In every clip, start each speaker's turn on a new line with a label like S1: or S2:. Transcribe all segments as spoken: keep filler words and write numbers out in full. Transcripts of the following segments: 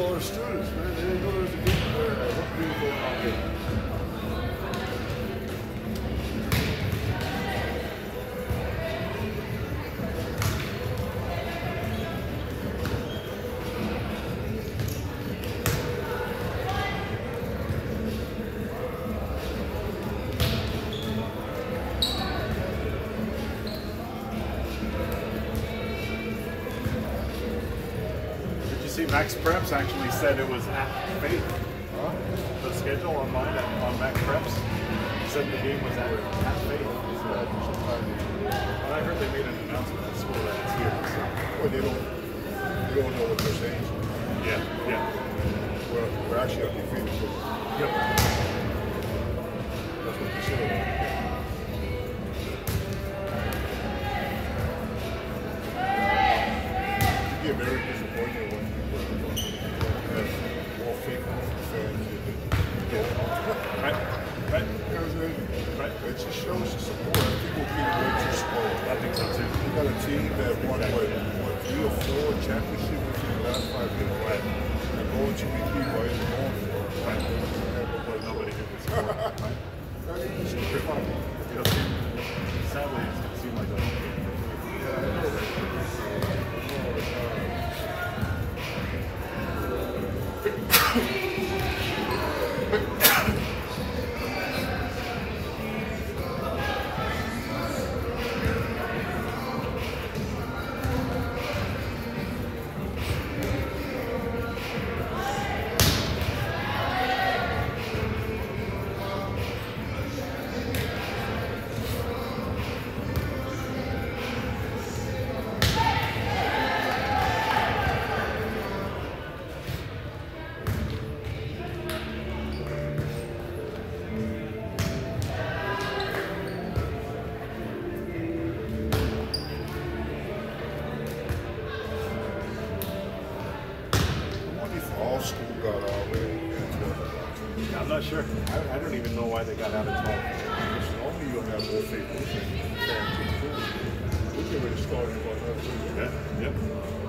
S1: all our students, man. They didn't know there was a game there. And I hope we go out there.
S2: Max Preps actually said it was at Faith.
S1: Huh?
S2: The schedule online at, on Max Preps said the game was at, at Faith. So, but I heard they made an announcement at school that it's here. So.
S1: Well, they don't, they don't know what they're saying.
S2: Yeah, yeah.
S1: Well, we're actually undefeated. So
S2: yep.
S1: That's what they said. You get very disappointed when people have more faith in fans.
S2: Right, right.
S1: Because it,
S2: right.
S1: It just shows the support. People being way too spoiled.
S2: I think so too.
S1: You got a team that won what, what three or four championships in the last five years.
S2: Right.
S1: And going to repeat what it's going for.
S2: Right. Nobody, nobody did this before. Right.
S1: Not even super fun.
S2: You know, sadly, it seemed like a
S1: Yeah, I know that.
S2: I'm not sure. I, I don't even know why they got out at twelve.
S1: Normally you'll have more faith in fans. We can really start about that too.
S2: Yeah, yep.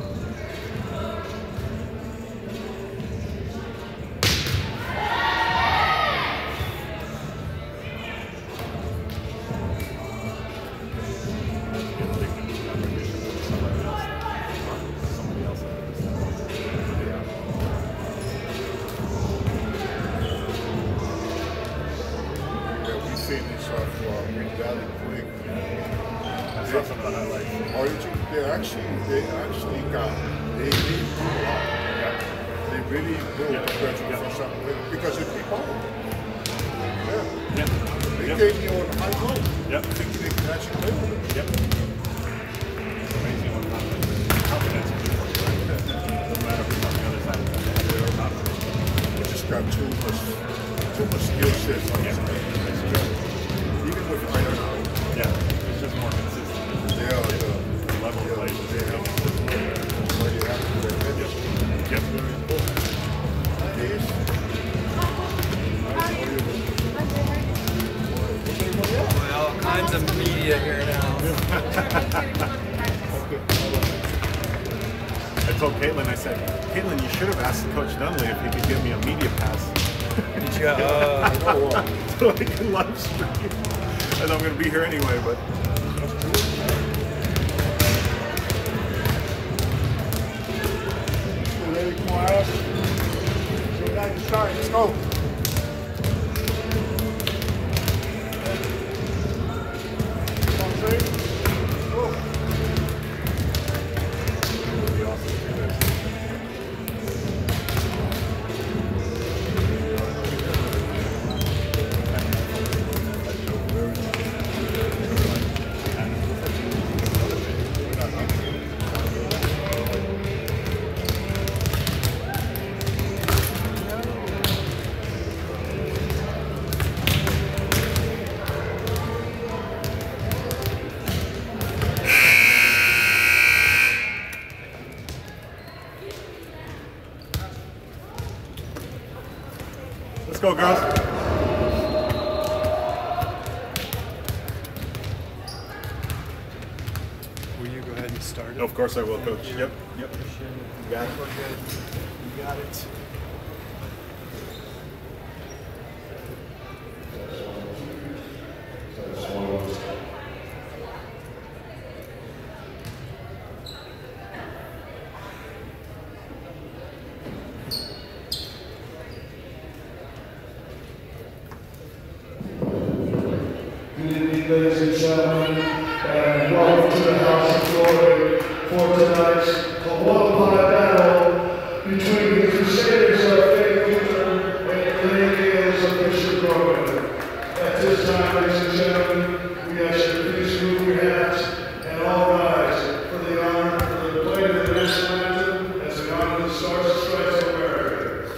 S1: They actually, they actually got, they they grew a lot. Yeah. They really grew yeah. compared to yeah. first time because they keep on. Yeah.
S2: Yeah.
S1: They
S2: yep.
S1: came here on high road.
S2: Yep.
S1: Thinking they can actually play with it.
S2: Yep. It's amazing what confidence can do for you, right? No matter who's on the other side of that.
S1: They just got too much, too much skill set.
S2: Yeah.
S1: Even with iron.
S2: Yeah. It's just more consistent.
S1: Yeah. Yeah.
S2: Level
S1: yeah,
S2: play.
S1: Yeah. Yep.
S2: Yep.
S1: Very important.
S3: Well, all kinds of media here now.
S2: I told Caitlin, I said, Caitlin, you should have asked Coach Dunley if he could give me a media pass.
S3: Did you? Uh,
S2: so I can live stream. And I'm going to be here anyway, but.
S1: Ready, quiet. So now you start. Let's go.
S2: Let's go, girls.
S3: Will you go ahead and start it?
S2: Of course I will, Coach. Yep, yep.
S3: Appreciate it.
S2: You got it. got it.
S4: Good evening, ladies and gentlemen, and welcome to the House of Glory for tonight's Hawaiian battle between the Crusaders of Faith Lutheran and the Ladies of Bishop Gorman. At this time, ladies and gentlemen, we ask you to please move your hats and all rise for the honor for the play of the national anthem as we honor the Stars and Stripes of America.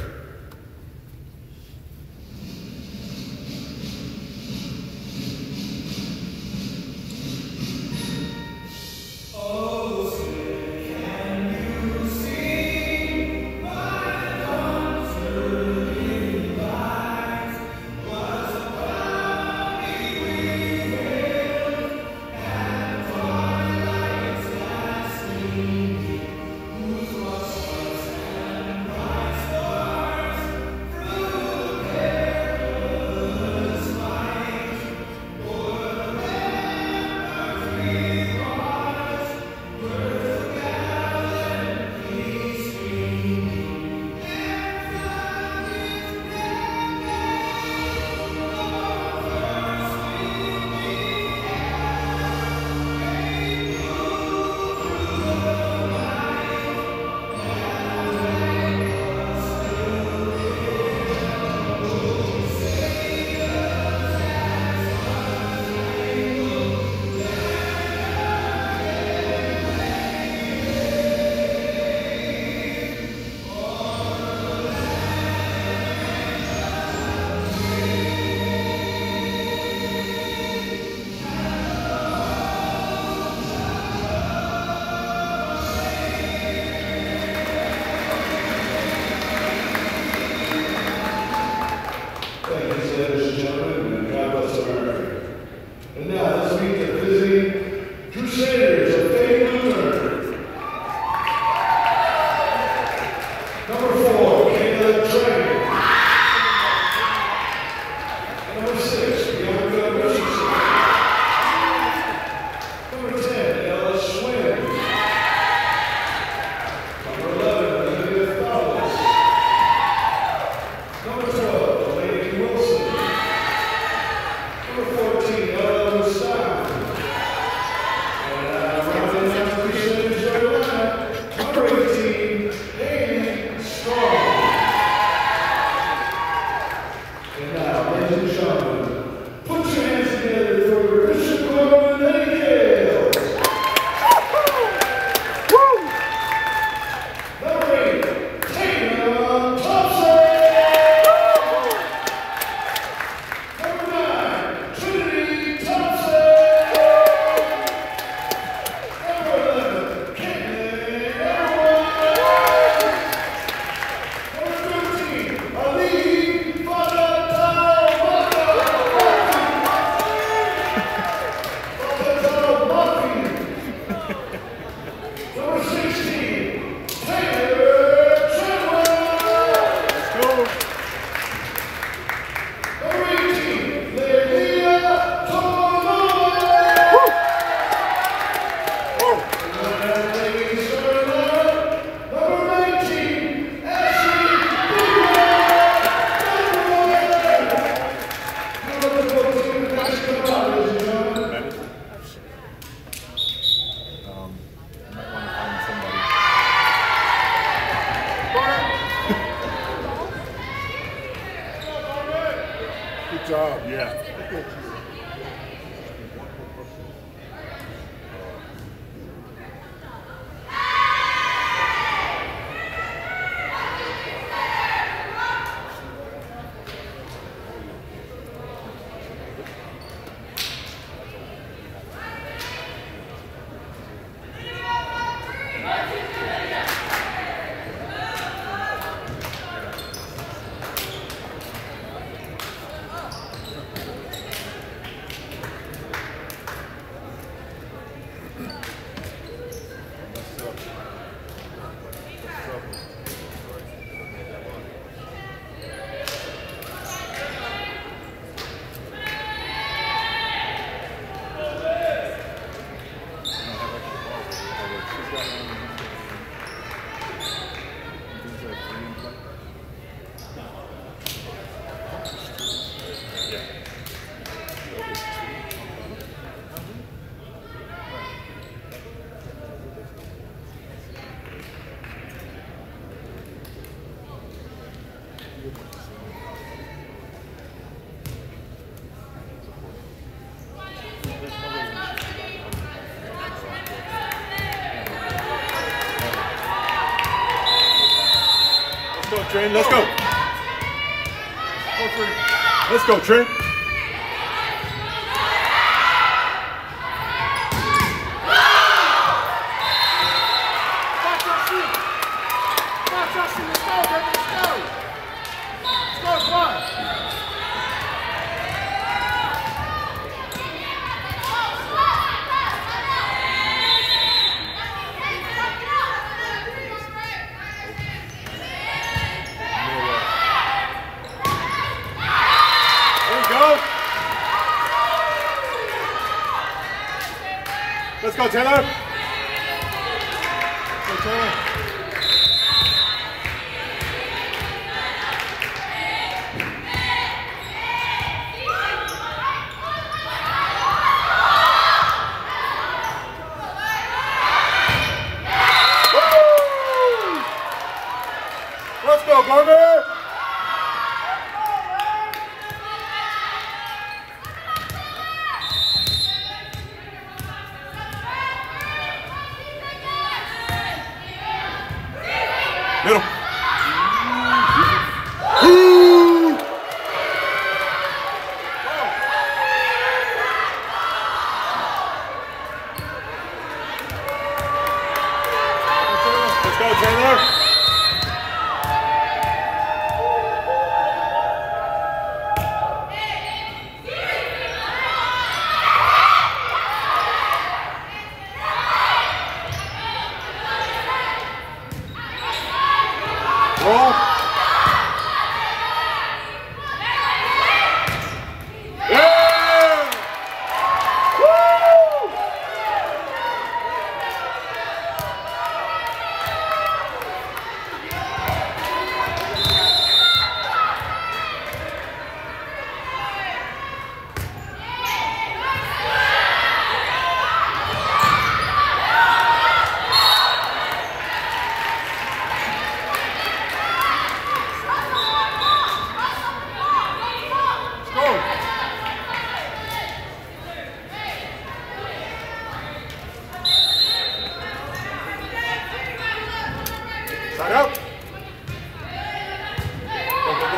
S1: Good job.
S2: Yeah. Trent. Let's go. Go, Trent. Let's go, Trent. Let's go, Taylor. Let's go, Taylor. Let's go, Gorman. Middle. Ooh. Let's go, Taylor. Roll. Yeah! Woo! Side out. Go, go, go.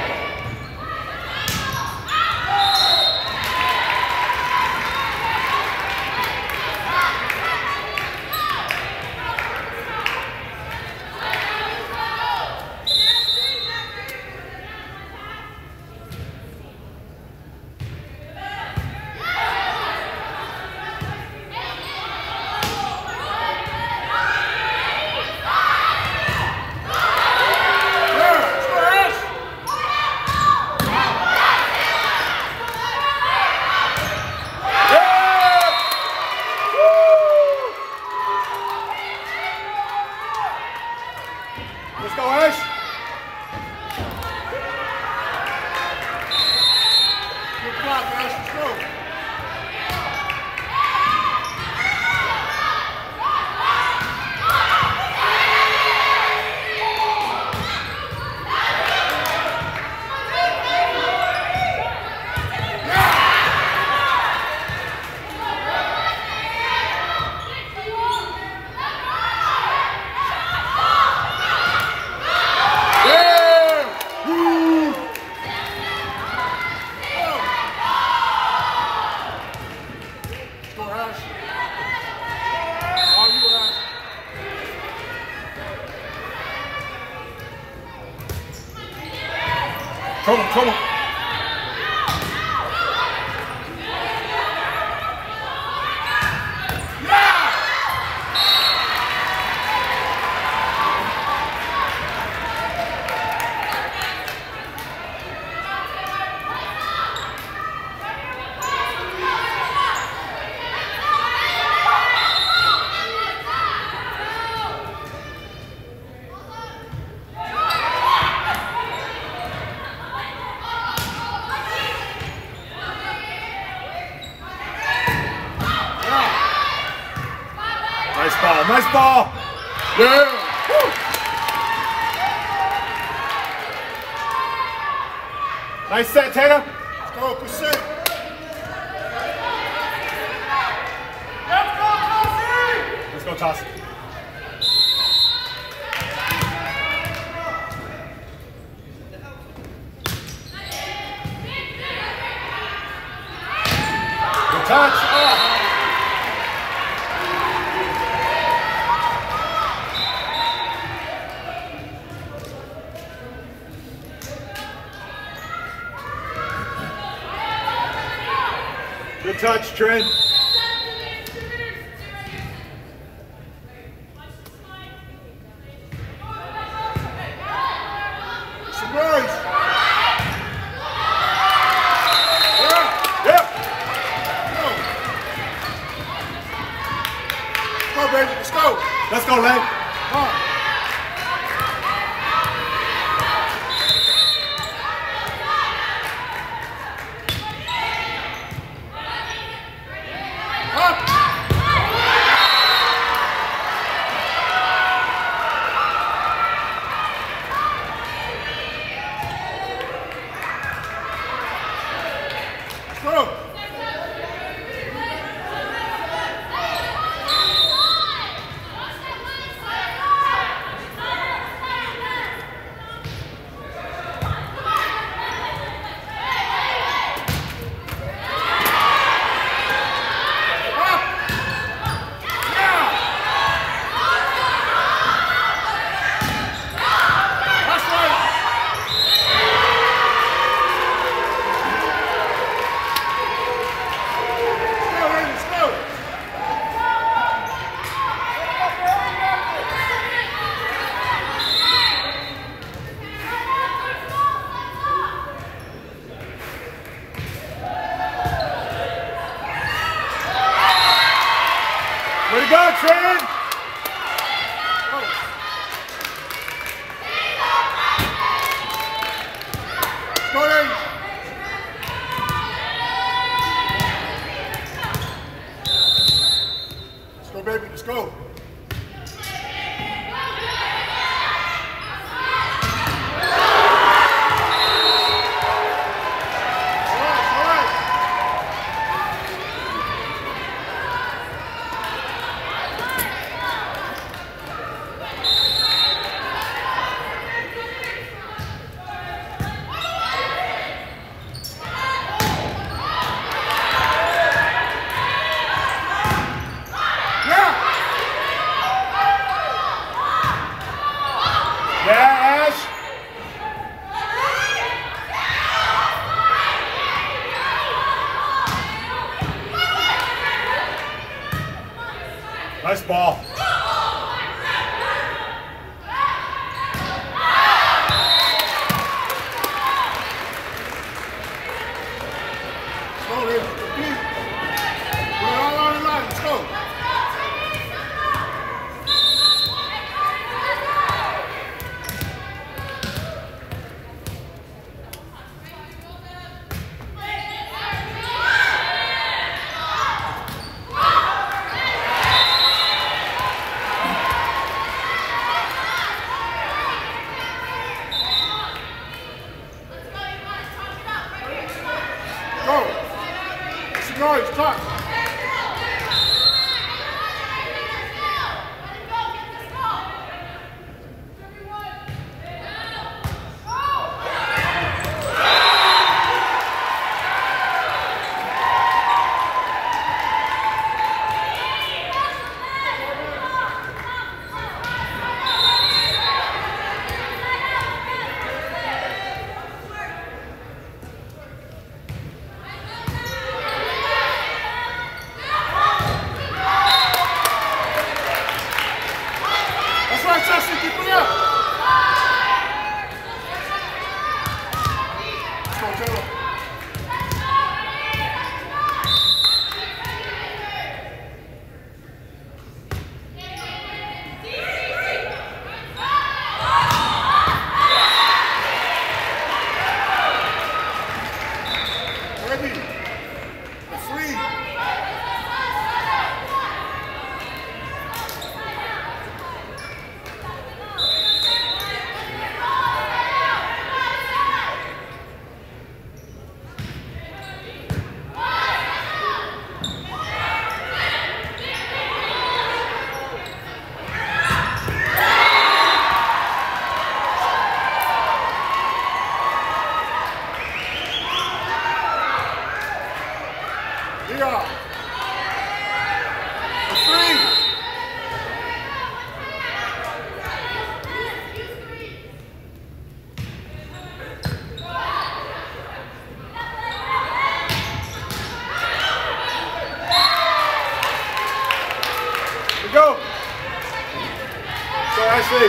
S2: Let's go, Ash. Good block, Ash. Let's go. Come on, come on. Nice ball, nice ball. Yeah. Woo. Nice set, Taylor. Let's go, percent. Let's go, Tossy. Let's go, Tossy. Touch. Oh. Good touch, Trent.
S1: Surprise!
S2: Yeah. Yep.
S1: Come on, baby, let's go.
S2: Let's go, Len.
S1: Come on.
S2: Way to go, Trent!
S1: Go, Lane. Let's go, baby, let's go.
S2: Yeah, Ash! Nice ball.
S1: Let's go, baby. Complete. We're all on the line. Let's go. Go. It's a noise. Touch. Three off. Three. Go. So I see.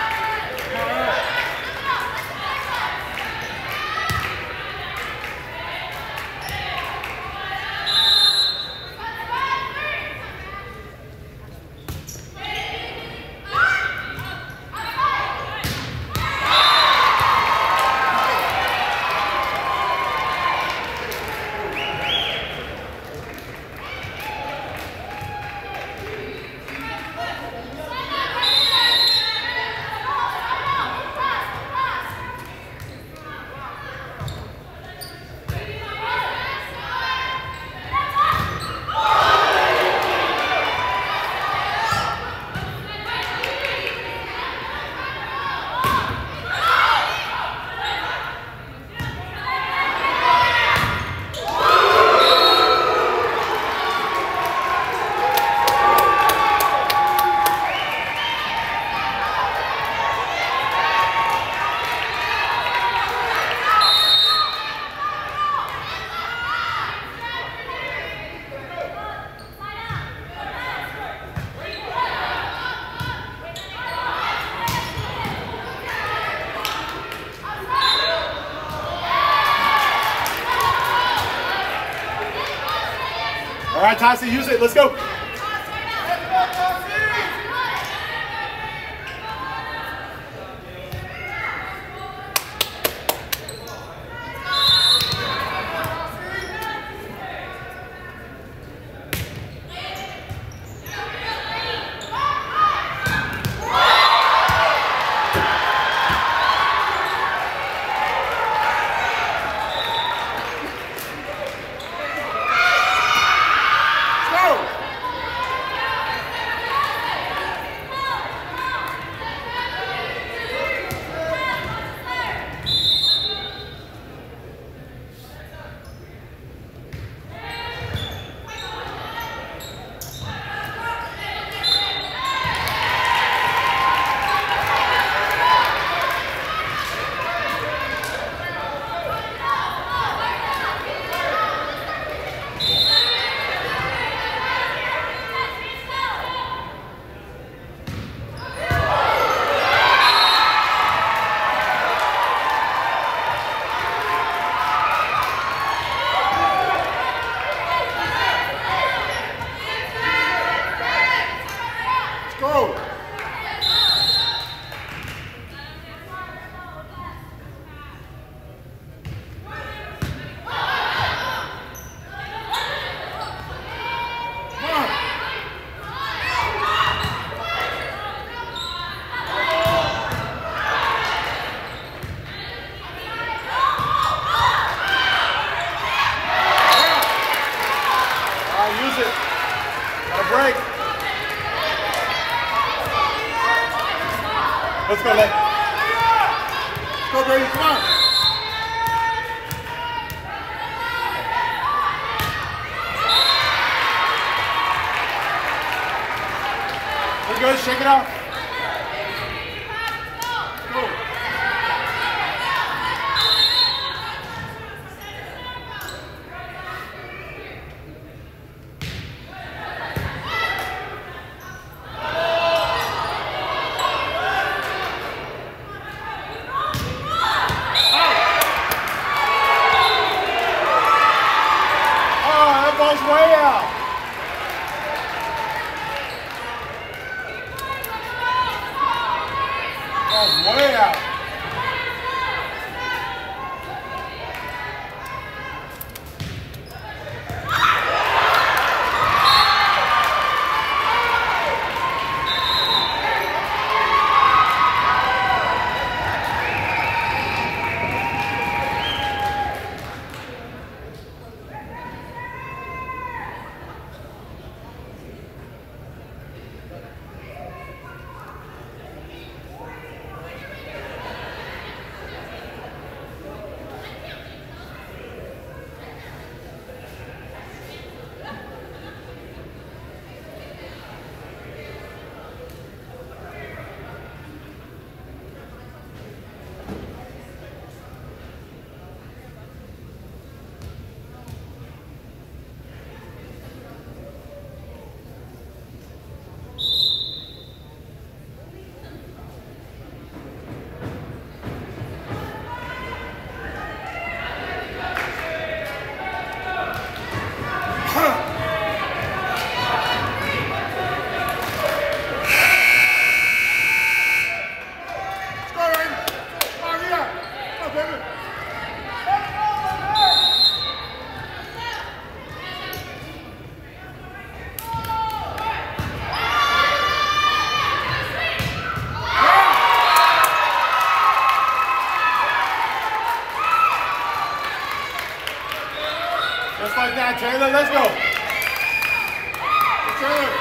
S1: All right, Tassie, use it. Let's go. Let's go, Len. Let's go, Brady. Come on. We're good. Shake it out. Go. Way out. Ball's way out. like that, Taylor. Let's go. Taylor.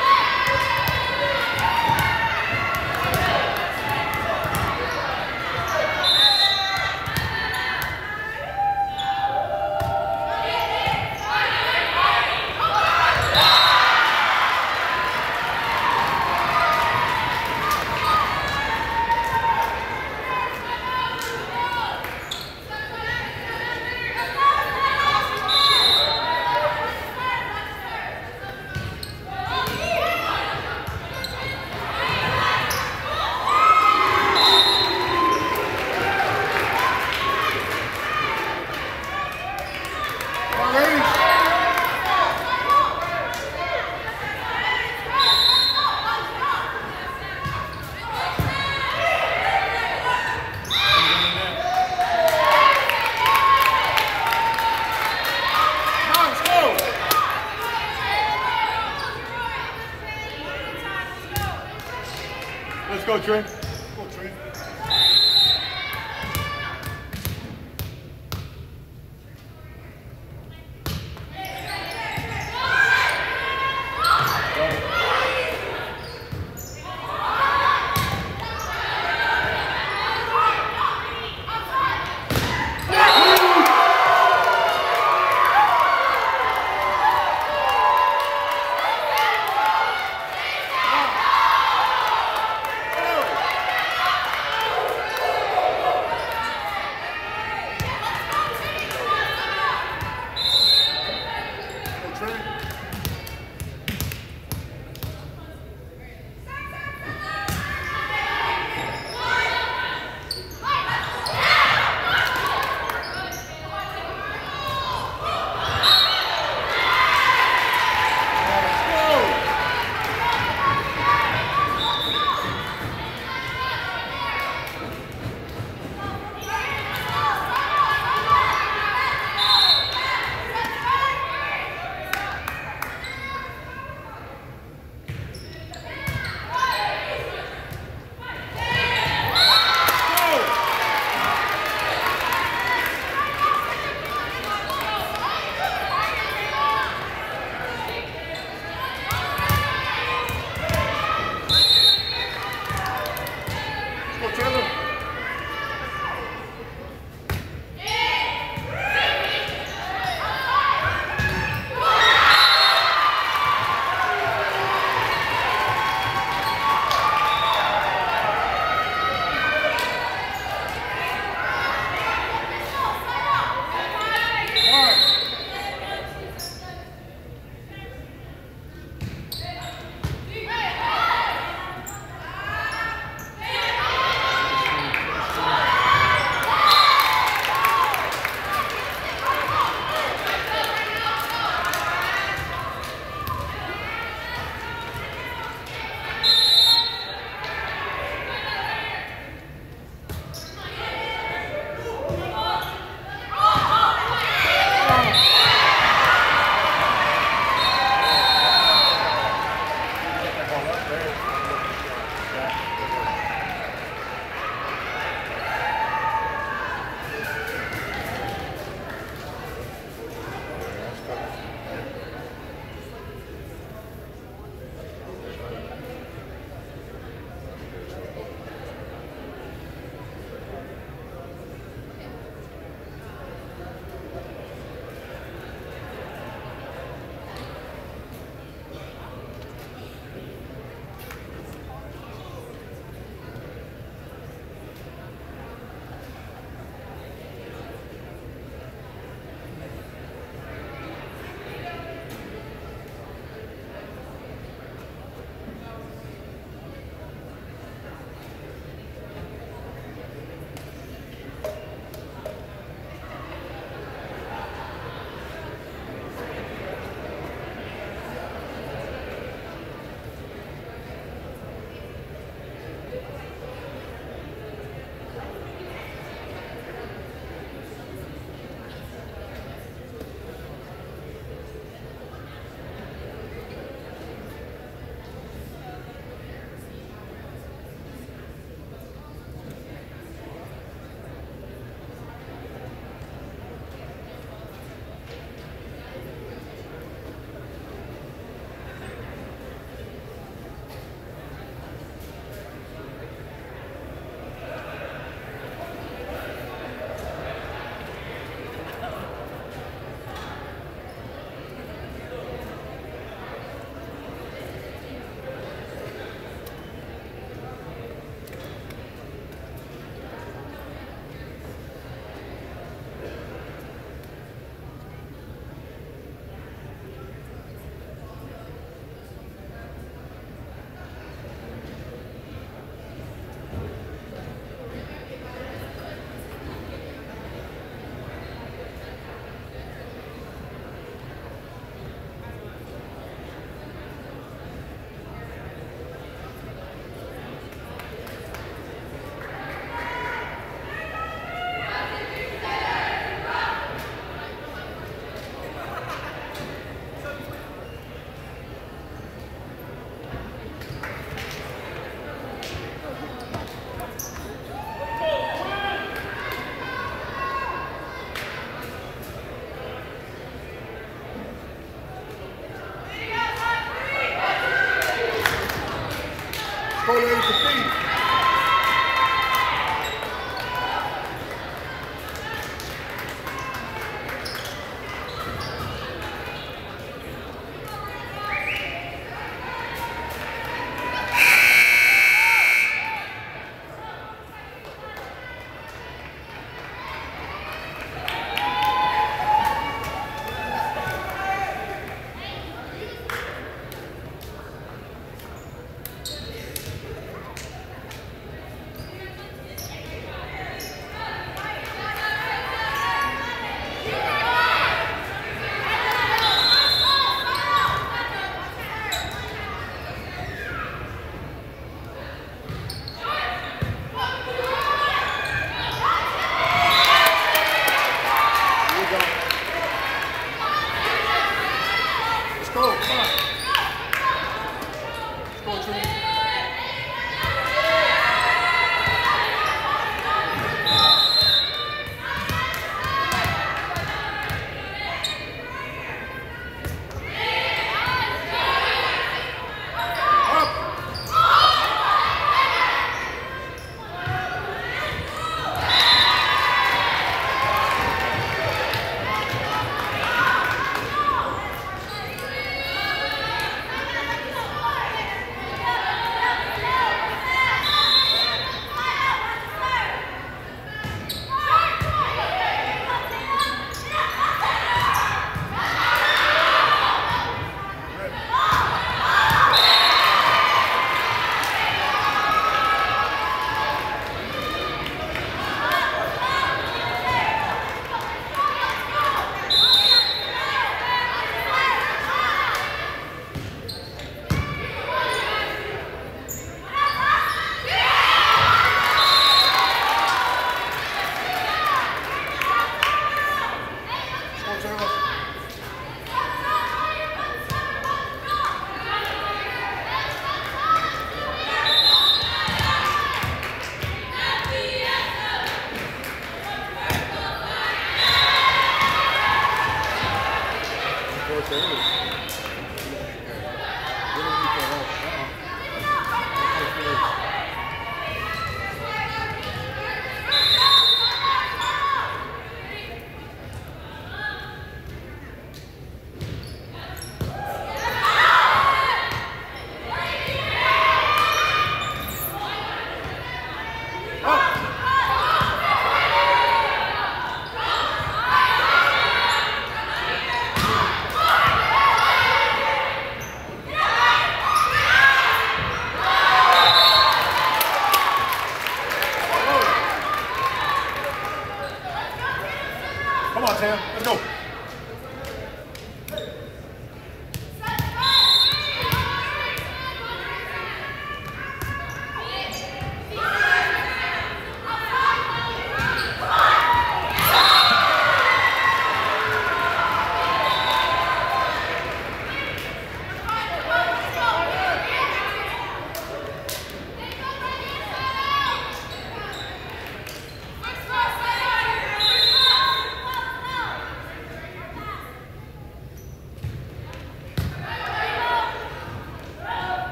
S2: Let's go, Trey.
S1: Go, Trey. the feet.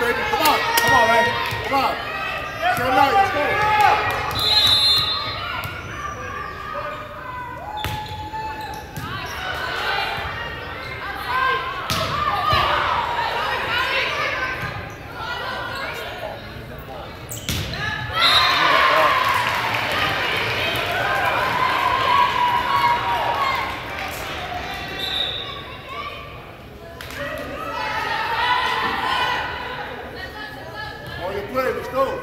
S1: baby. Come on. Come on, man. Come on. Same night. Let's go. Let's go.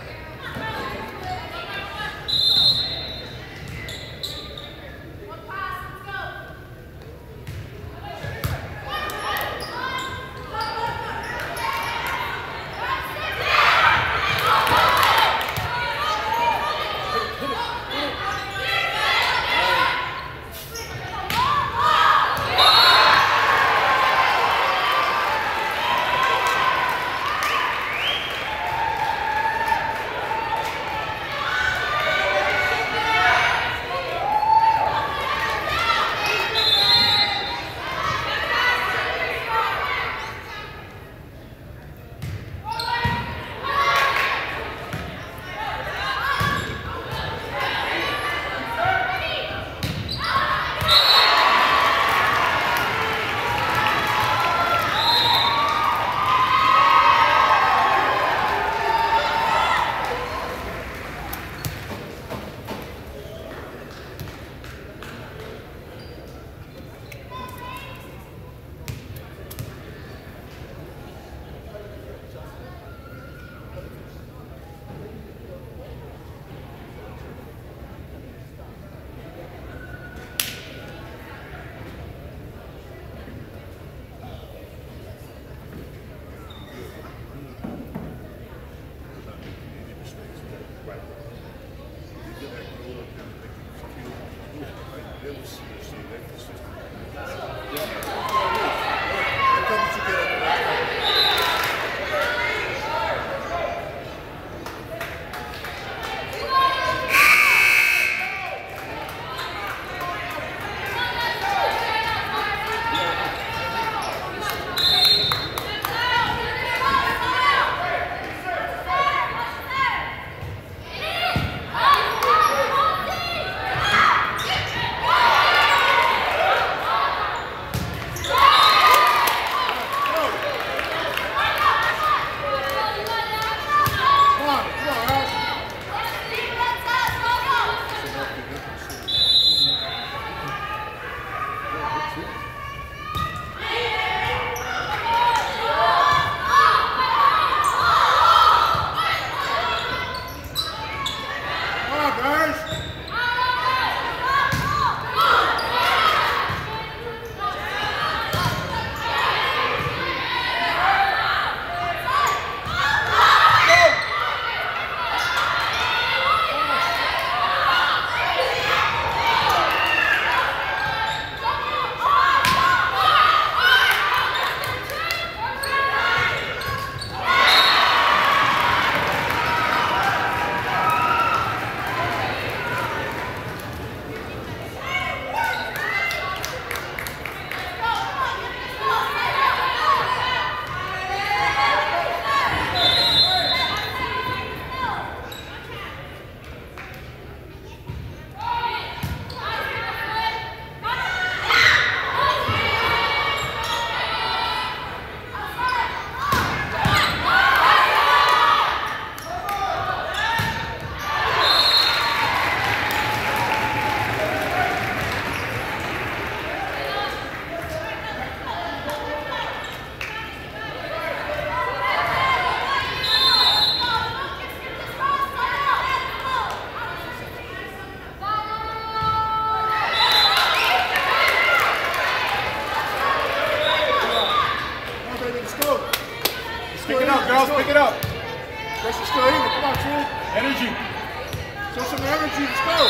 S2: Pick it up, girls. Pick it up.
S1: Pressure still in it. Come on, True.
S2: Energy.
S1: Show some energy. Let's go.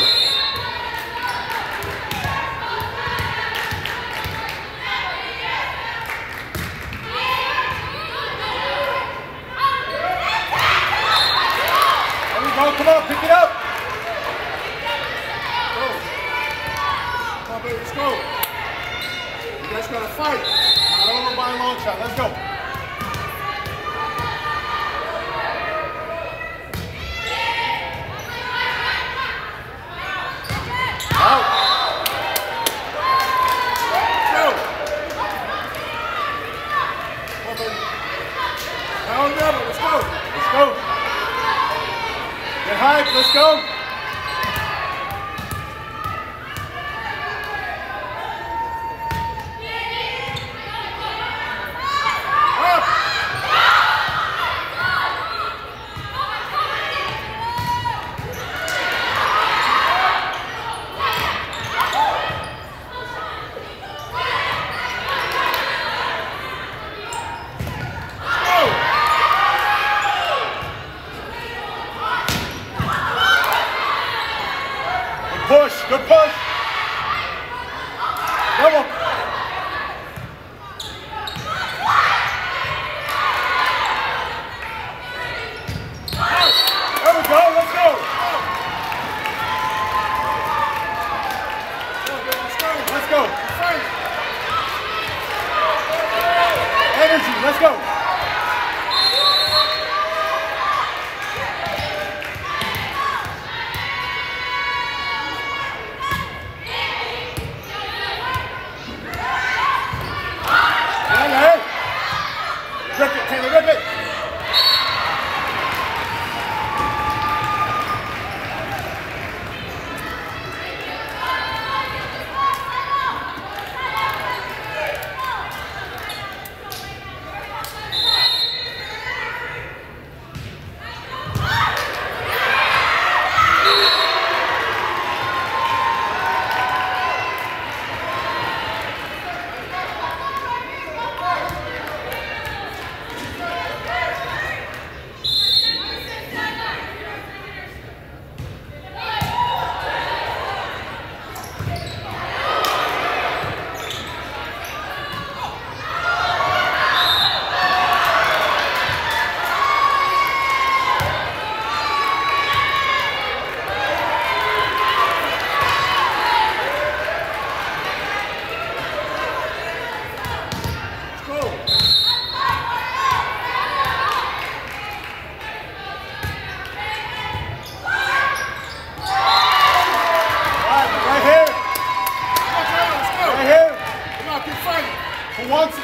S2: There we go. Come on, pick it up.
S1: Go. Come on, baby. Let's go. You guys gotta fight.
S2: Not over by a long shot. Let's go. right, let's go. Push, good push. Double. There we go, let's go. Let's go. Energy, let's go. Rip it, Taylor, rip it! Who wants it?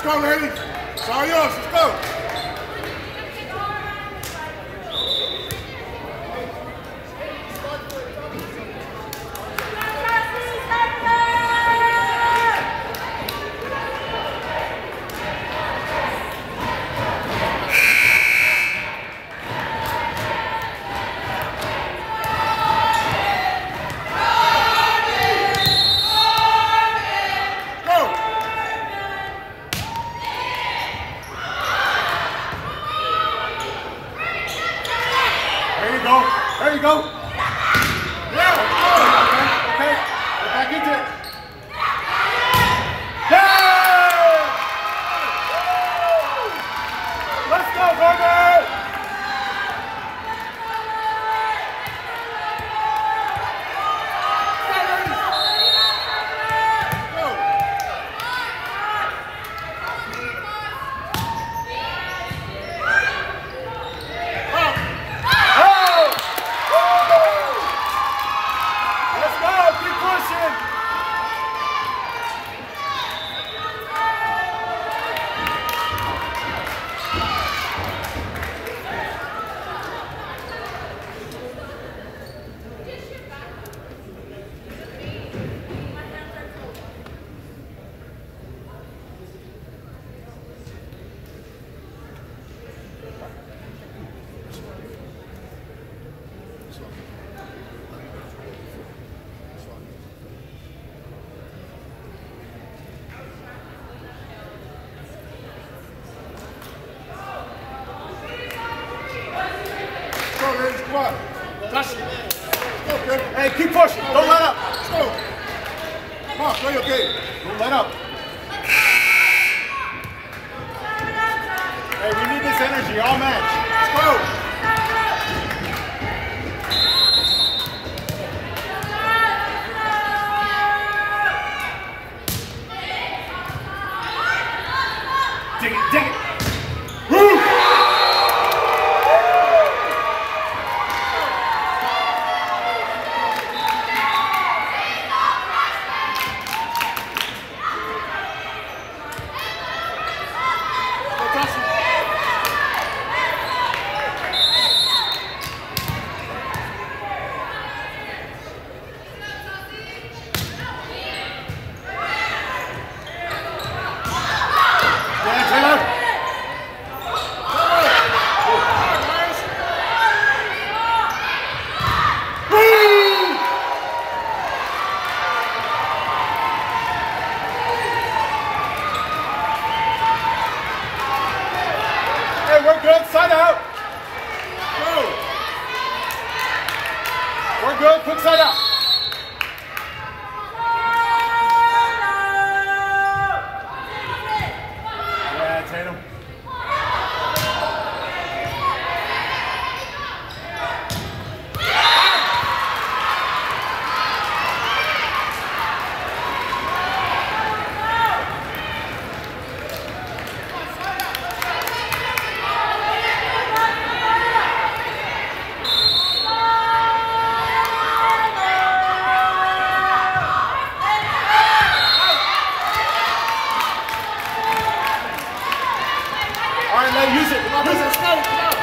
S1: go, ladies. It's all yours. Let's go.
S2: There you go. Yeah. Okay. Okay. Get back into it. Yeah. Let's go, Gorman. Hey, keep pushing. Don't let up. Let's go. Come on, play your game. Don't let up. Hey, we need this energy all match. Let's go. Dig it, dig it. Woo! We're good, side out. Go. We're good, quick side out. Yeah, Tatum. All right, let use it. Use it. Let's go.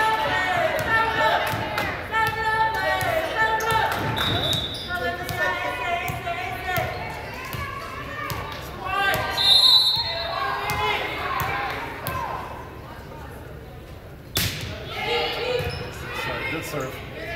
S2: Sorry, good serve.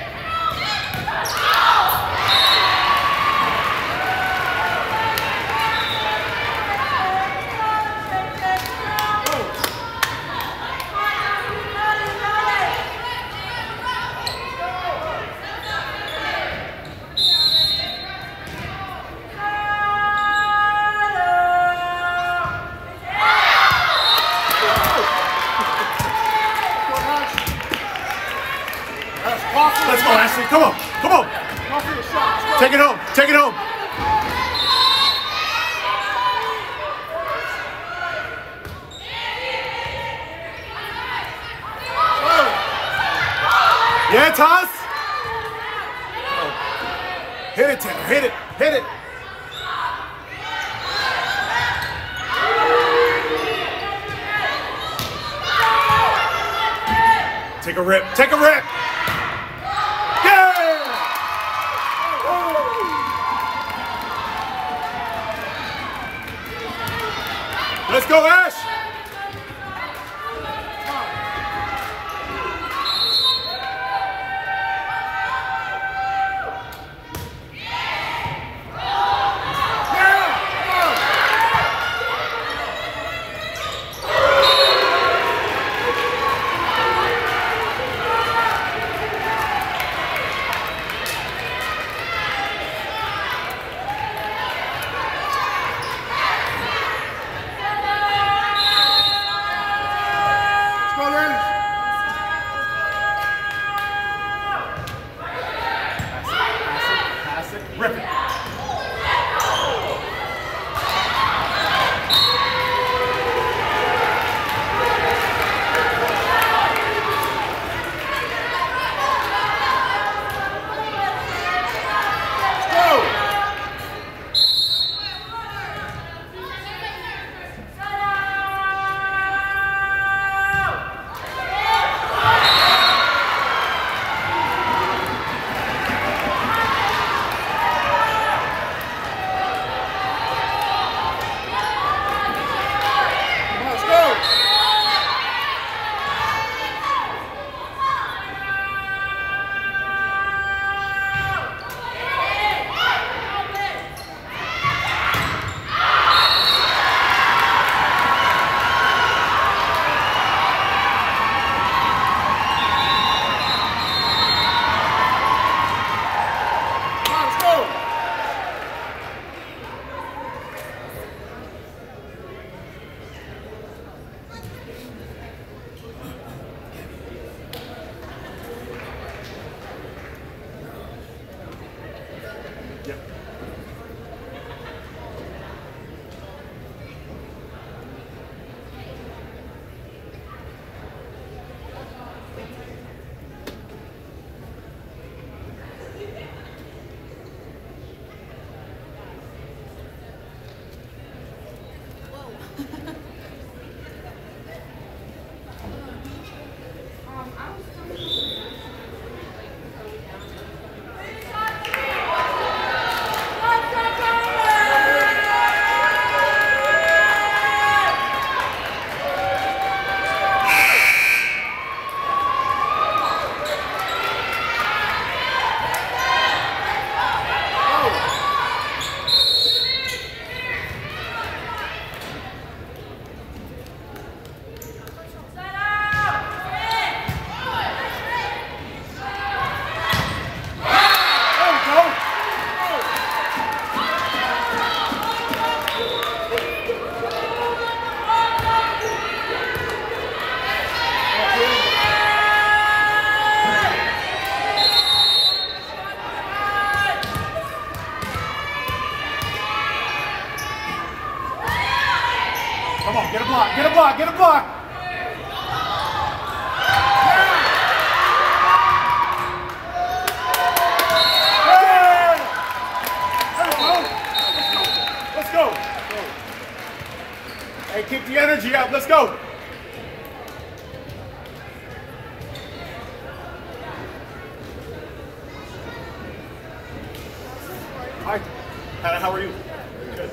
S2: Let's go, Ashley. Come on. Come on. Take it home. Take it home. Yeah, toss. Hit it, Taylor. Hit it. Hit it. Take a rip. Take a rip. Yeah! Let's go, Ash. Come on, get a block, get a block, get a block. Let's go. Hey, keep the energy up. Let's go. Hi. Hannah, how are you? Good.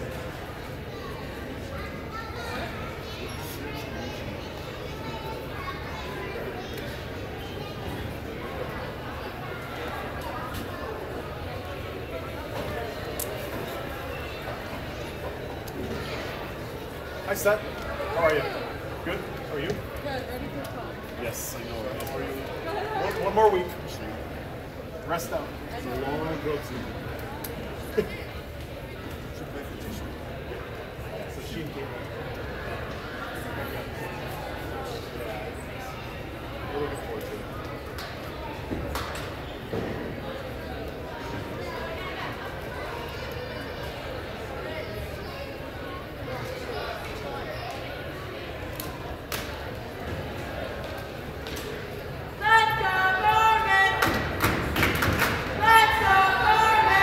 S2: Hi, Seth. How are you? Good? How are you?
S5: Good. Ready for fun.
S2: Yes, I know. Right? How are you? One, one more week. Rest out. It's a long growth season. So she came back. We're looking forward to it.
S5: Let's go, Gorman! Let's go, Gorman!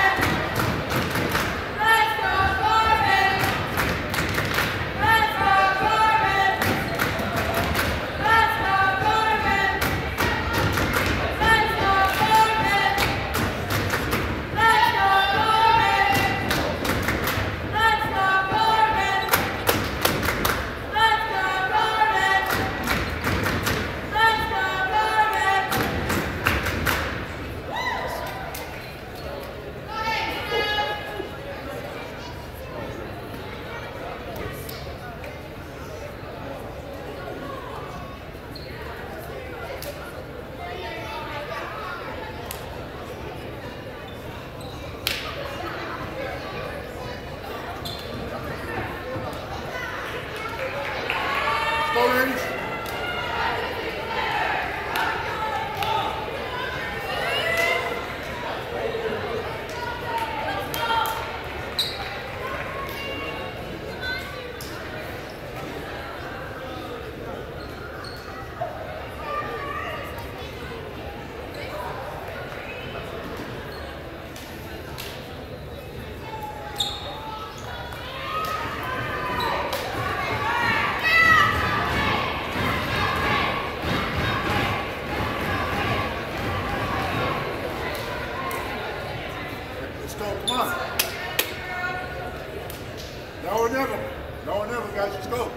S1: Now or never. Now or never, guys. Let's go.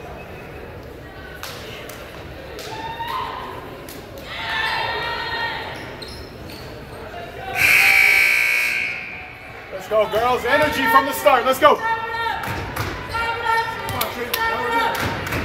S2: Let's go, girls. Energy from the start. Let's go.
S1: Come on, Trey. Now or never.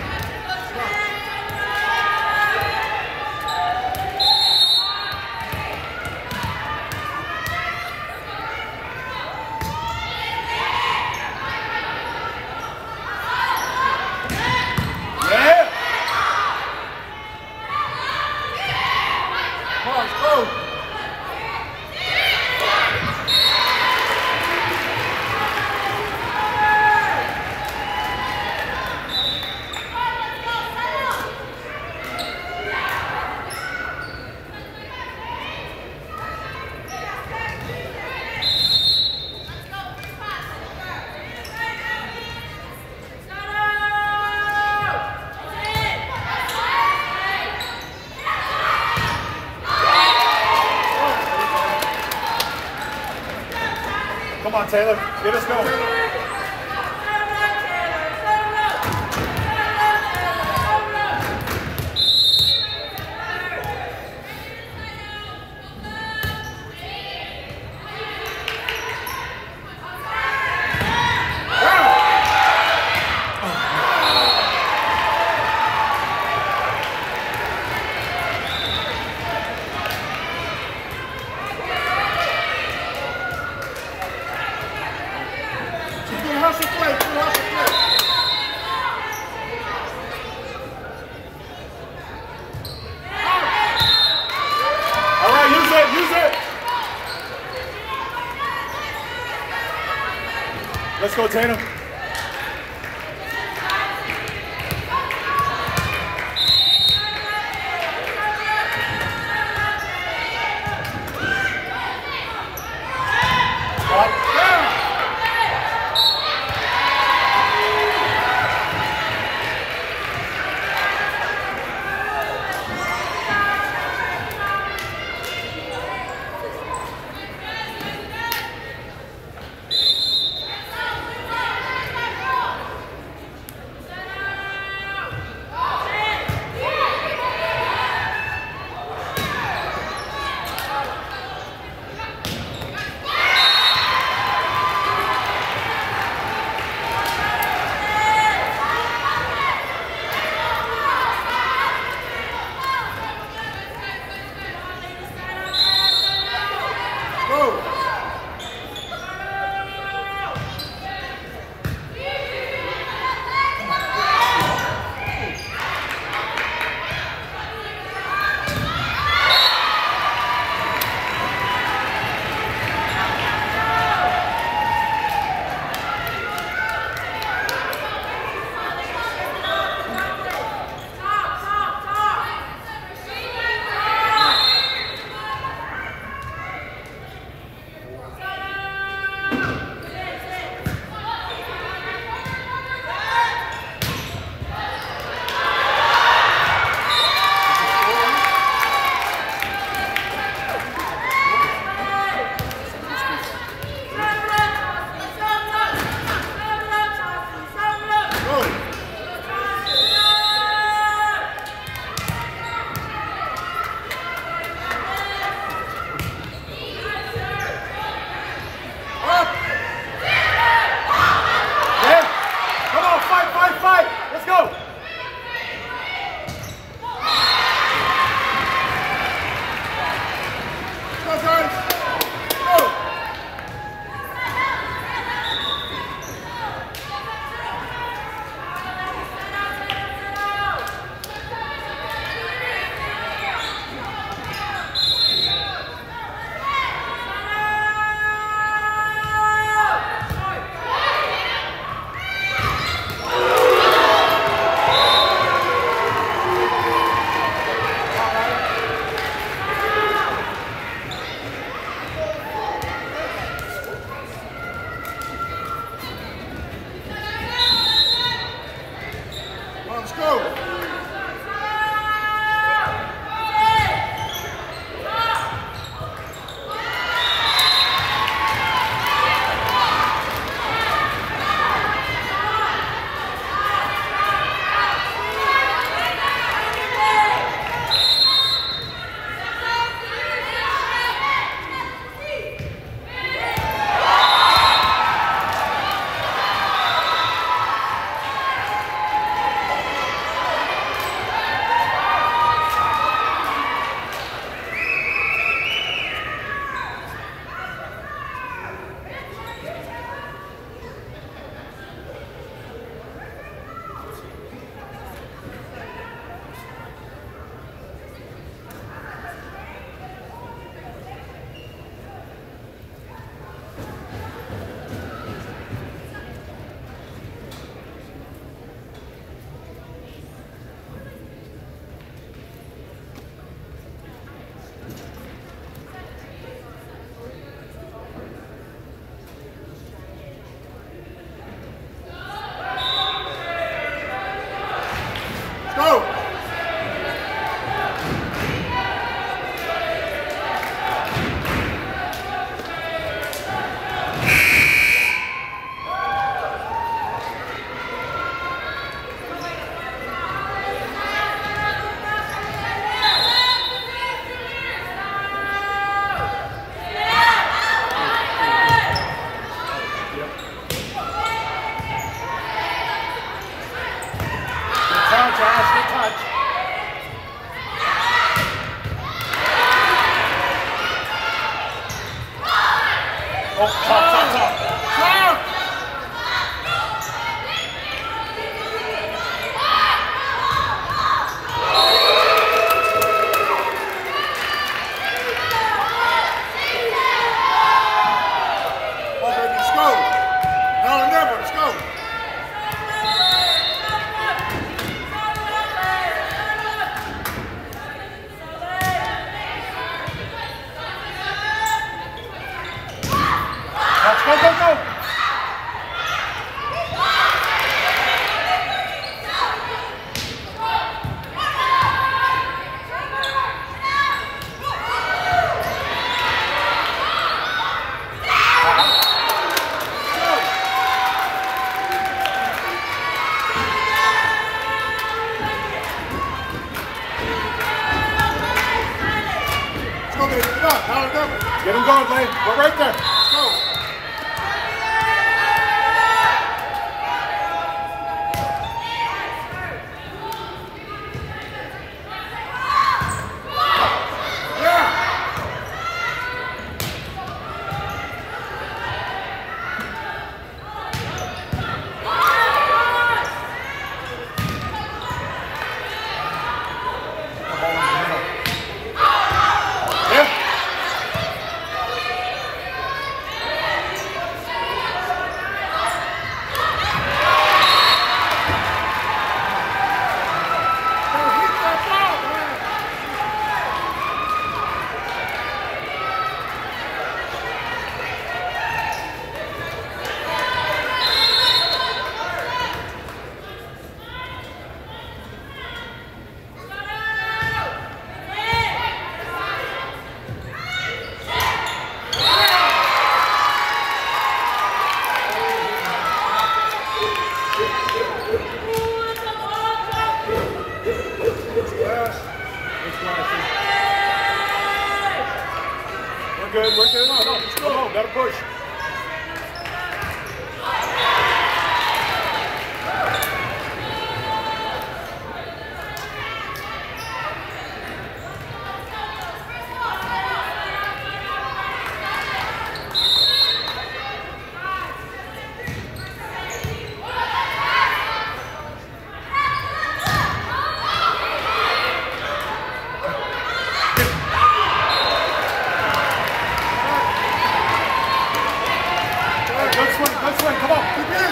S2: Come on, Taylor. Get us going. Let's go, Tatum. Get him going, Lane. Go right there. Go. We're good, we're good. No, no, let's go. Come on, gotta push. Let's swing, come on, keep in.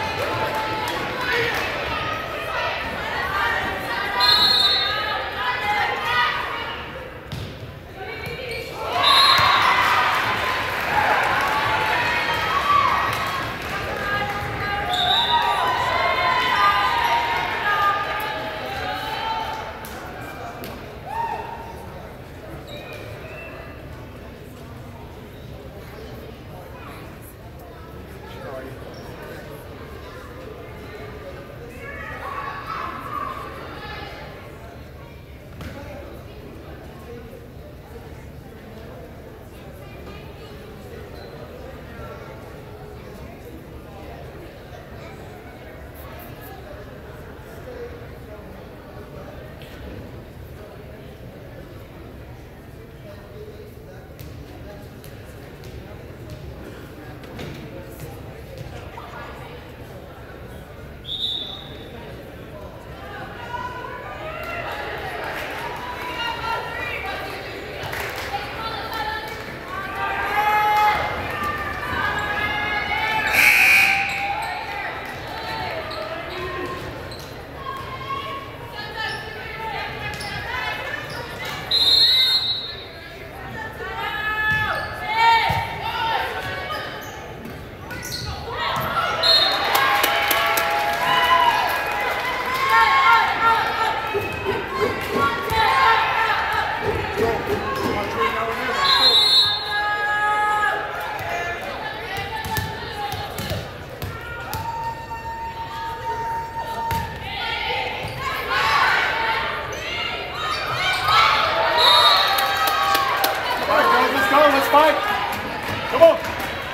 S2: Let's fight. Come on.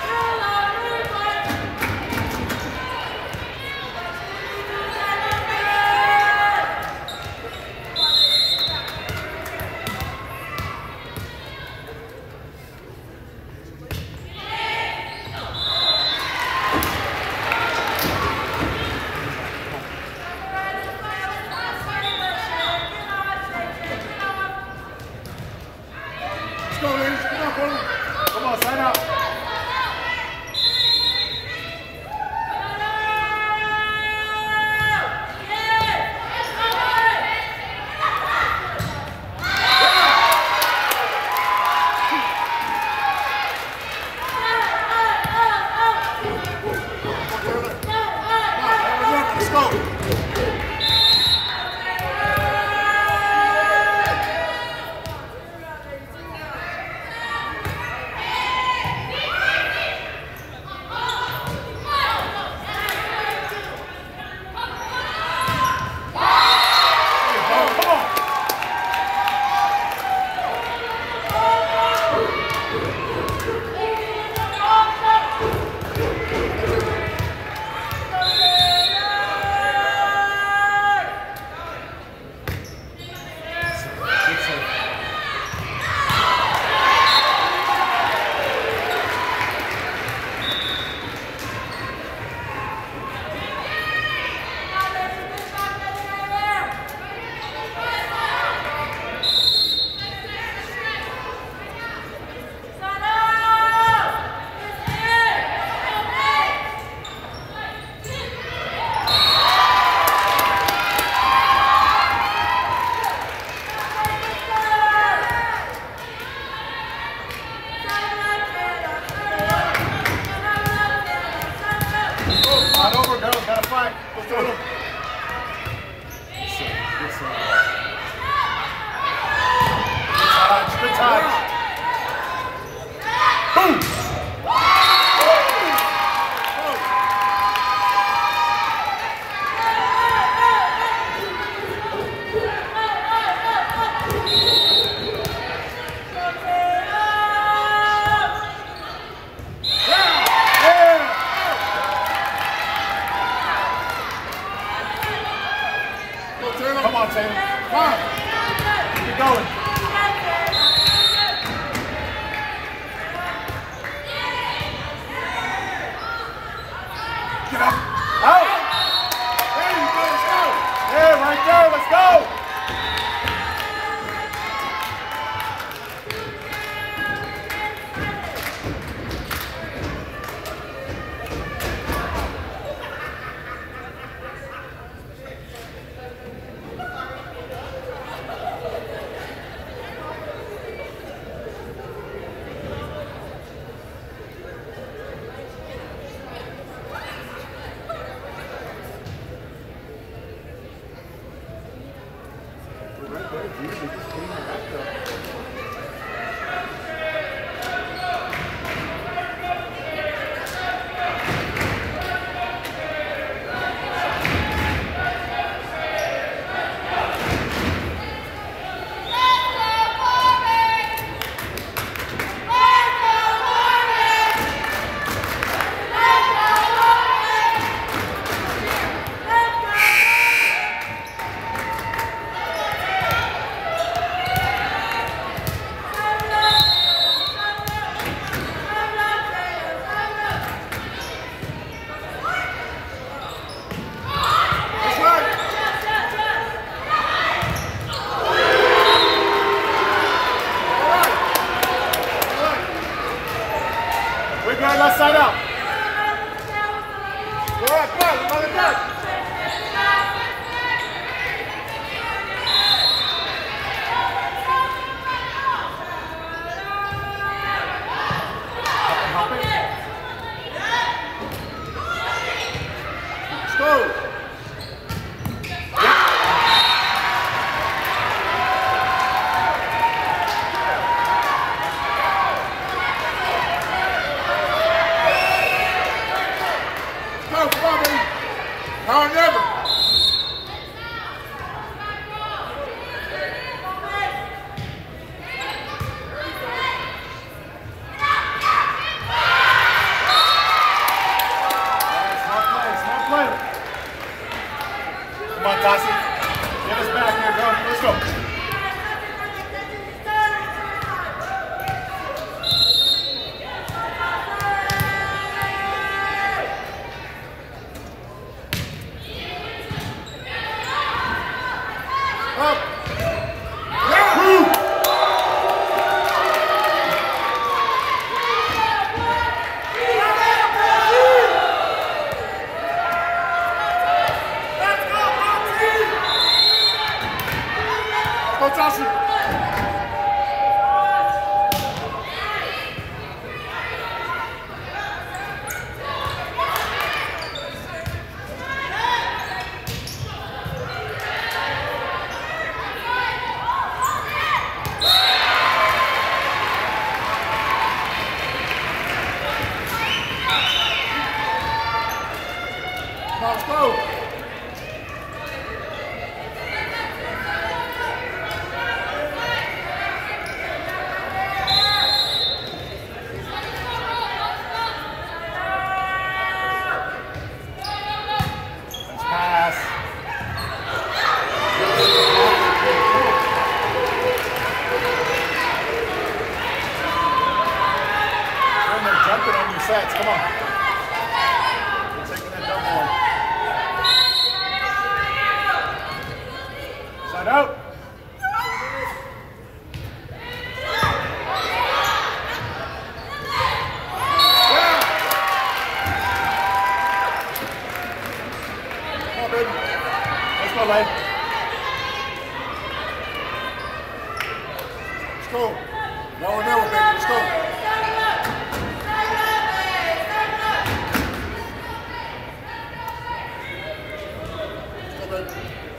S2: Let's go, ladies. Come on, come on. Come on, sign out. Let's go. Come on. Not over, girls. Gotta fight. Go through them. Good touch. Good touch. Boom. Come on, Taylor. Come on. Keep it going. Get up. Out. There you go. Let's go. Yeah, right there. Let's go. Left side up. Go ahead, go ahead, another back. Hop it, hop it. Let's go. Now or never. Smart play, smart play. Come on, Tassi. Get us back here, bro. Let's go. Up. Yeah. Woo. Go, Tassi. Let's go. Let's pass. They're jumping on your sets. Come on. You're taking that double one. Side out. Yeah. Come on, baby. Let's go, Lane. Let's go. Now or never, baby. Let's go.
S1: baby.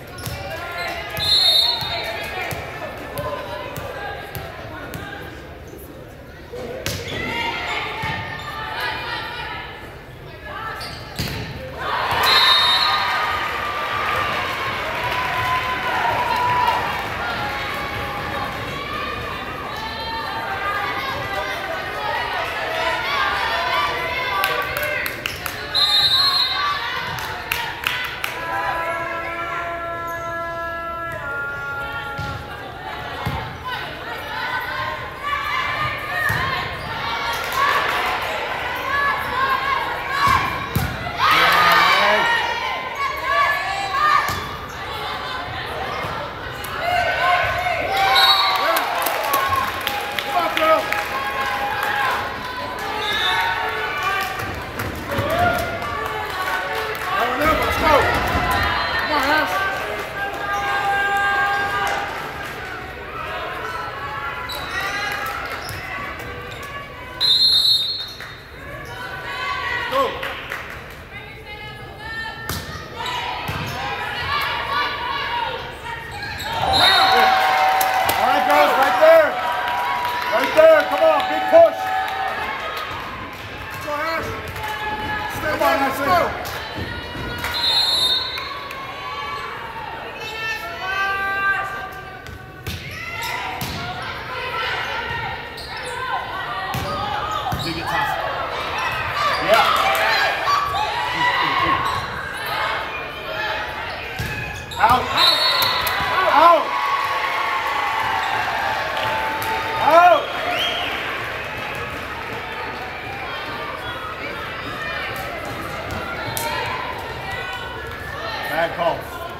S2: Bad call.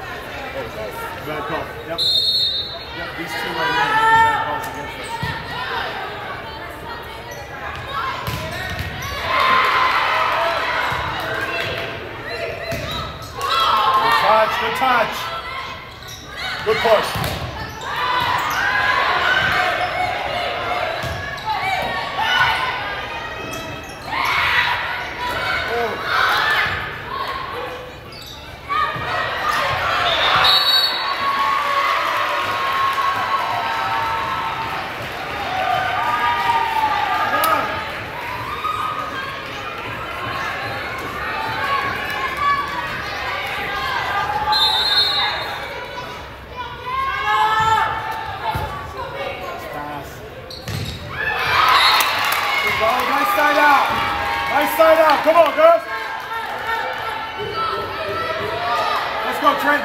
S2: Bad call. Yep. Yep. These two right here are making bad calls against us. Good touch. Good touch. Good push. Side out. Come on, girls. Let's go, Trent.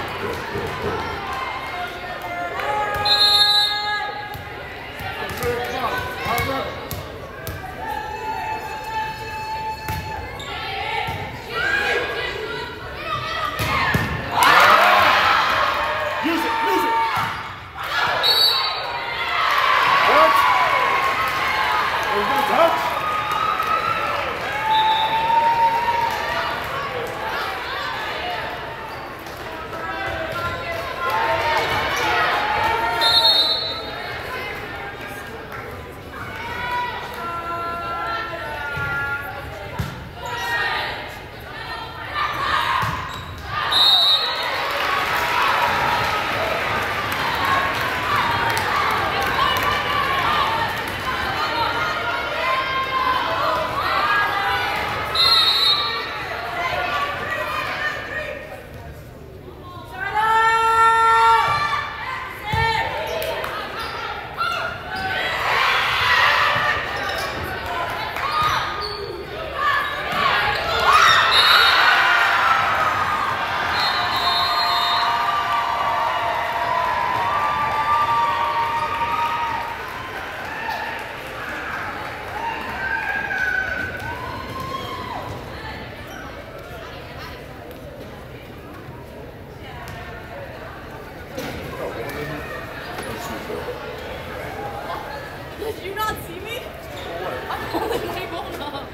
S2: Use it, use it. What? There's no touch.
S5: Did you not see me? I'm holding my phone up.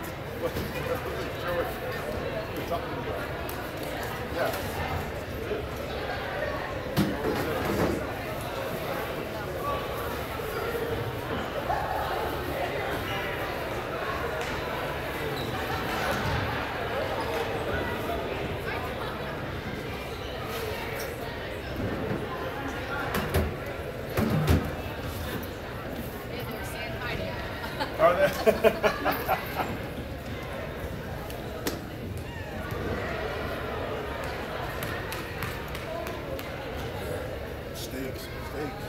S1: Yeah. Mistakes, mistakes.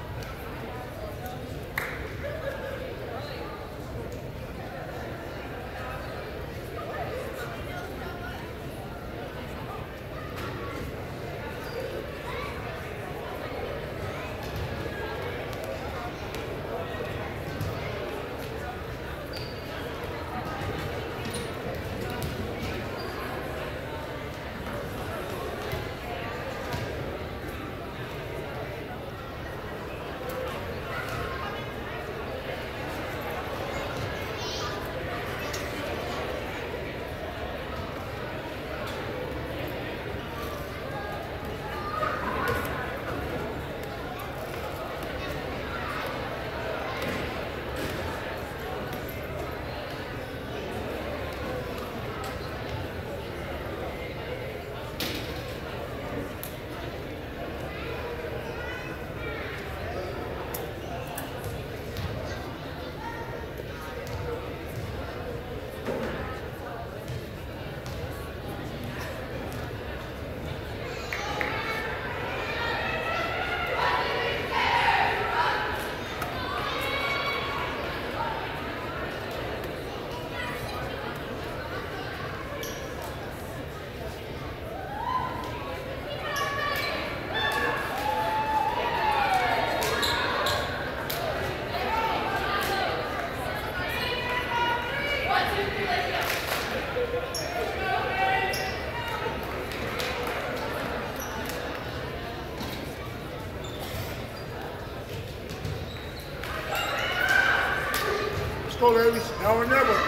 S1: Let's go, ladies. Now or never.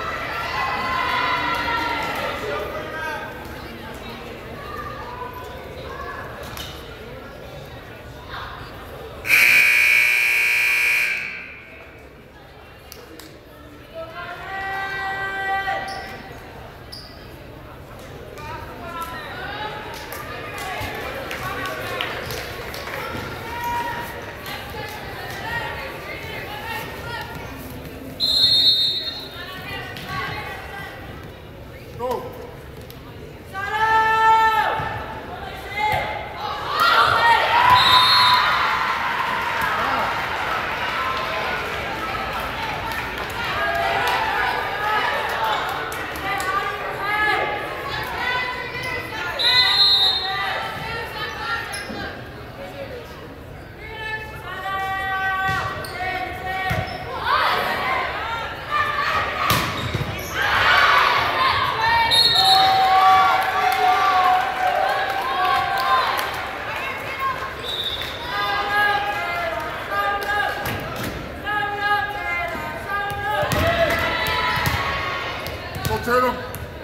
S1: Tatum.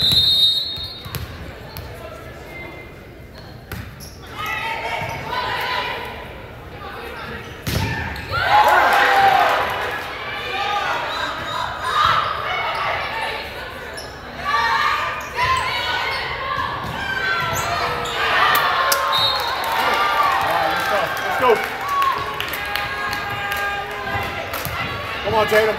S1: Come on, Tatum.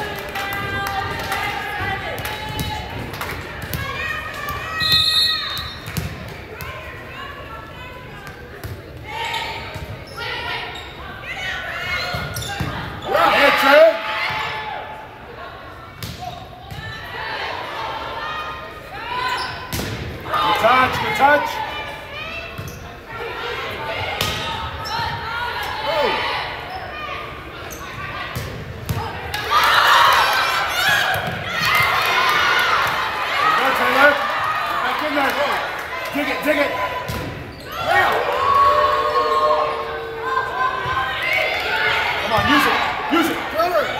S1: Touch, good touch. Oh. Go, Taylor. Back in there. Go. Dig it, dig it. Yeah. Come on, use it. Use it. Taylor.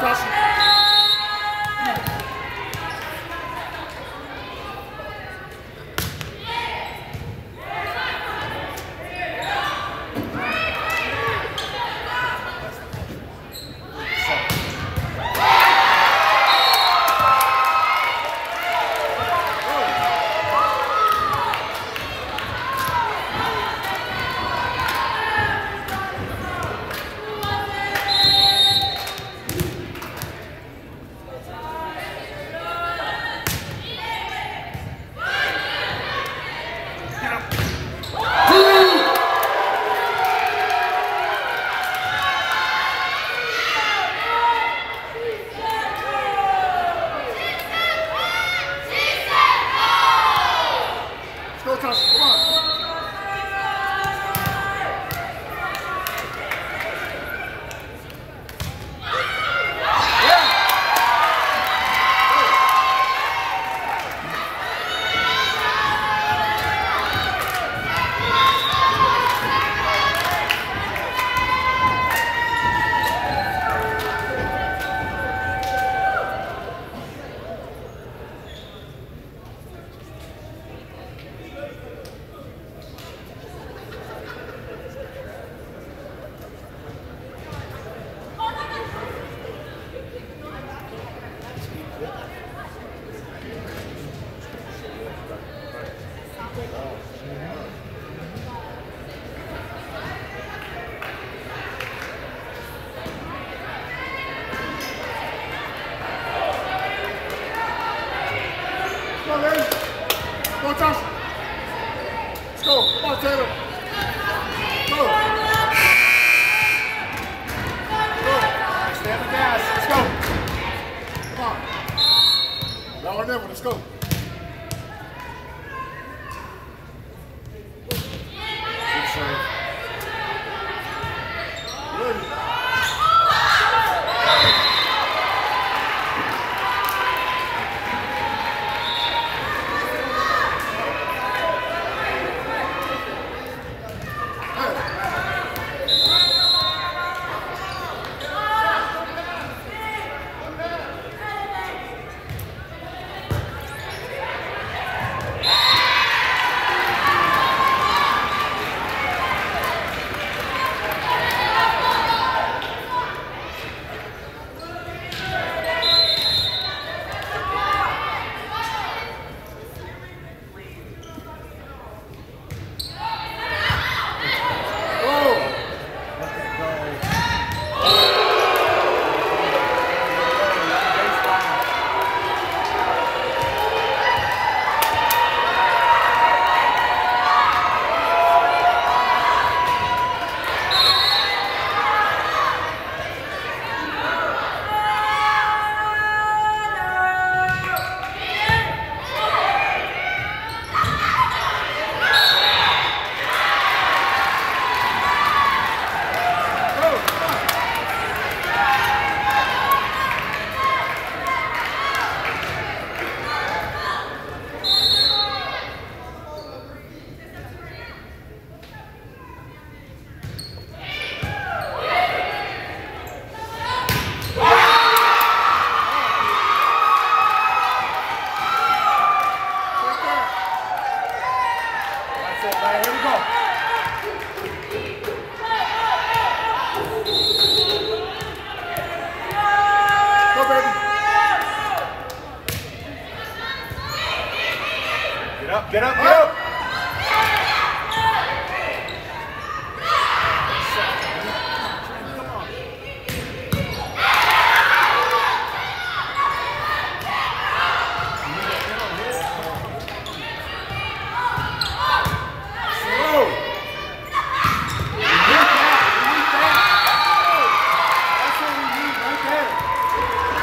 S2: Get up, get up!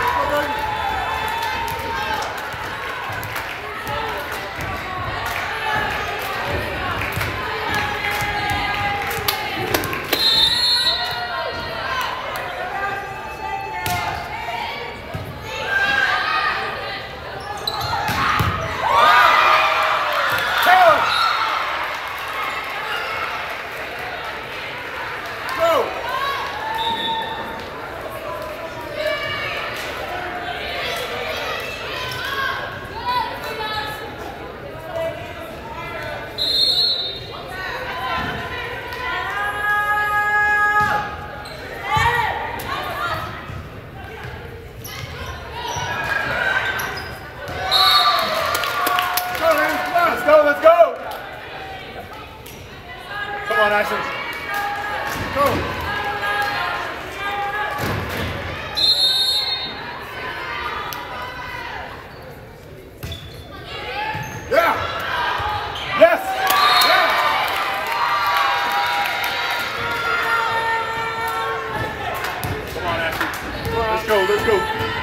S1: Go,
S2: Ashley. Go. Yeah. Yes. Yeah. Come on, Ashley. Let's go. Let's go.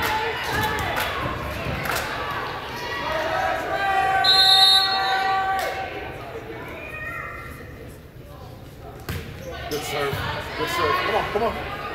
S2: Good serve. Good serve. Come on, come on.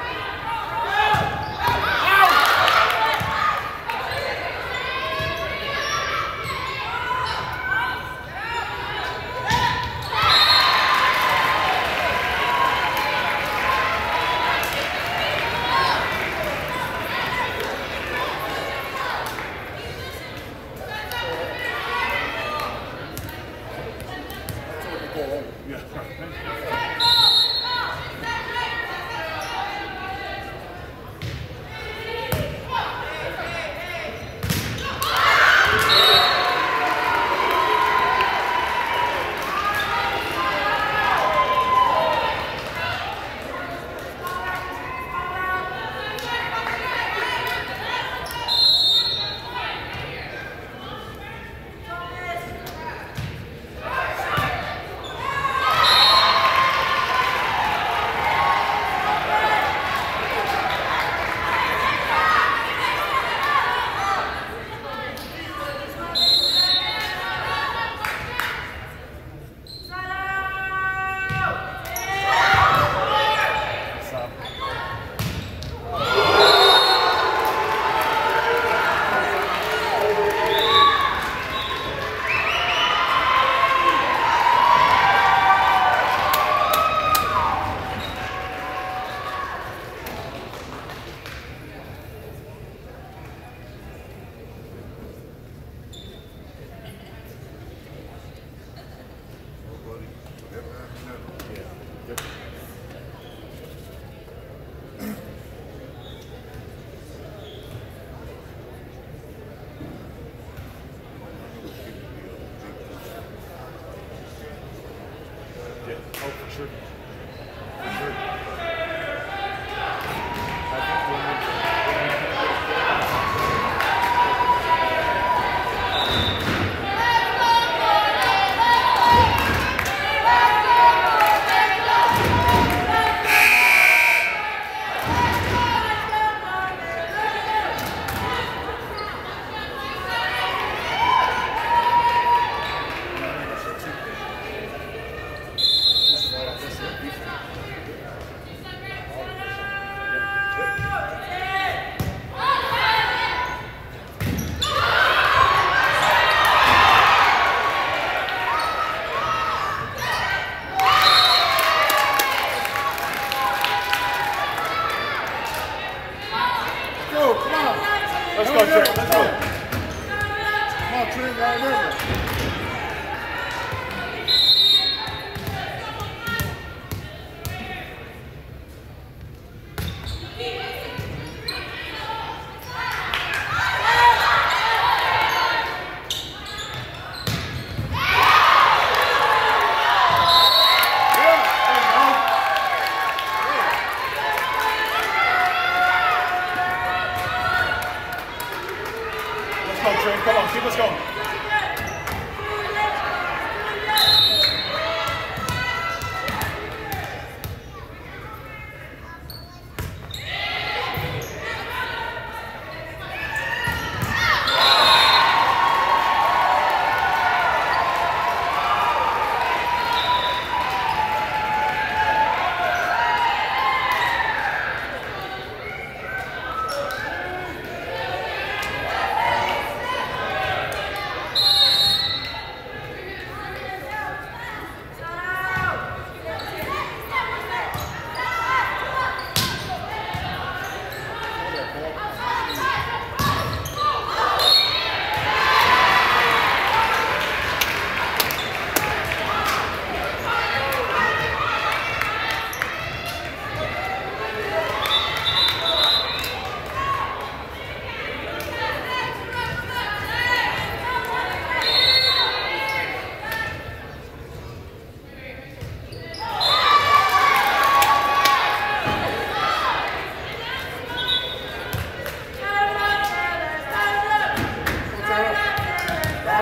S2: Oh, for sure. For sure. I think when we, when we Let's go, Trey. Let's go.
S1: Come on, Trey, right there.
S2: Come on, Trey. Come on, keep us going.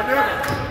S1: Never.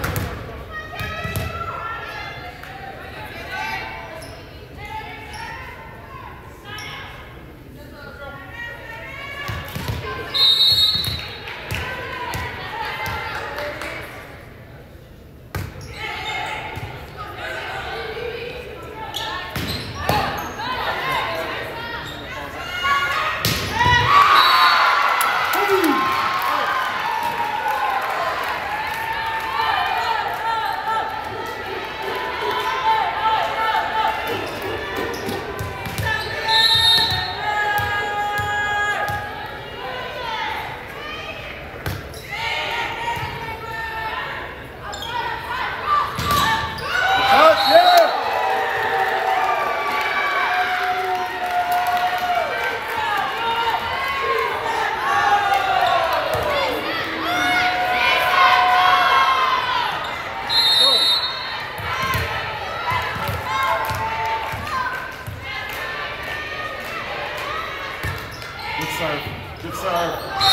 S2: Good serve. Good serve.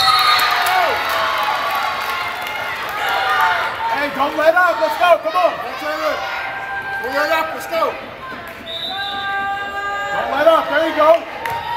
S2: Hey, don't let up. Let's go. Come on.
S1: That's it. Don't let up. Let's go.
S2: Don't let up. There you go.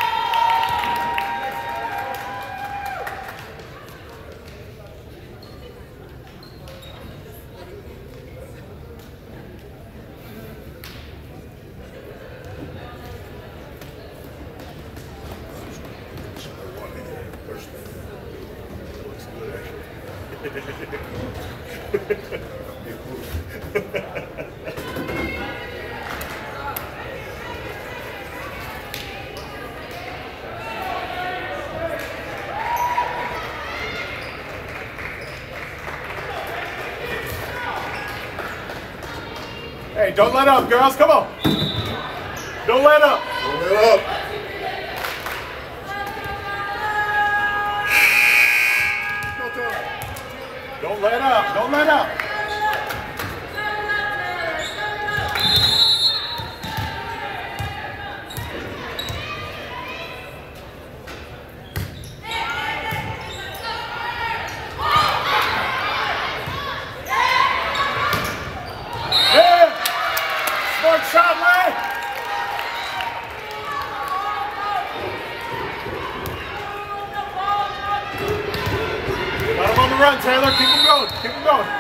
S2: Hey, don't let up, girls. Come on. Don't let up.
S1: Don't let up.
S2: Don't let up. Don't let up. Shot, Ray! Got him on the run, Taylor. Keep him going. Keep him going.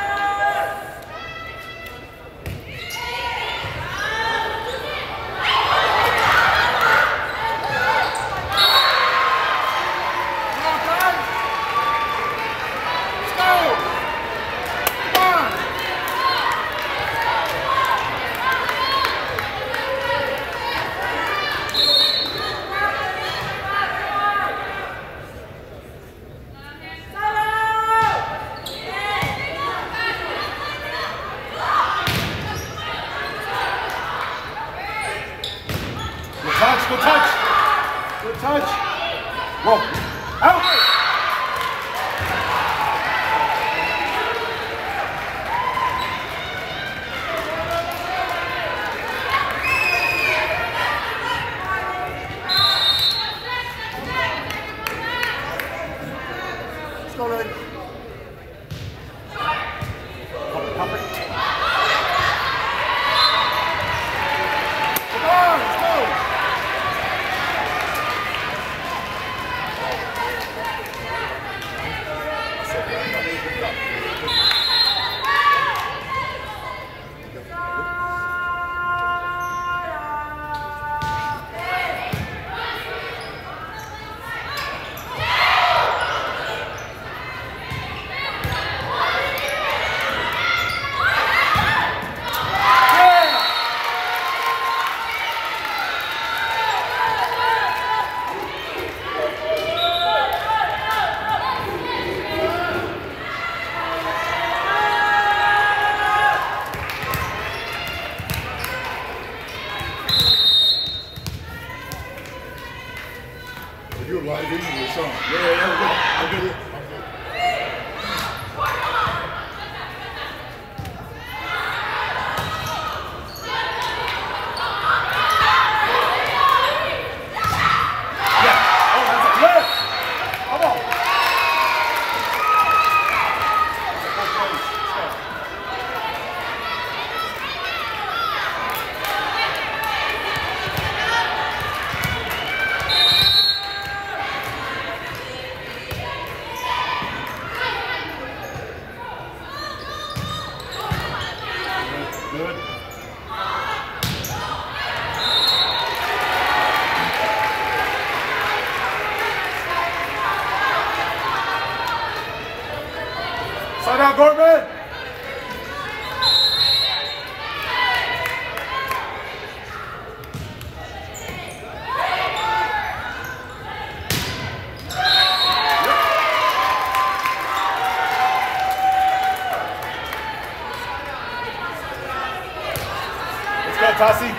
S2: Good touch. Good touch. Whoa. Out.
S1: Let's go, Ray.
S2: Pump it, pump it.
S1: Come on, let's go. You're live in your song. Yeah, yeah, yeah. I'll get it. I'll get it.
S2: Yeah. Oh, that's a lift. Come on. Tassi.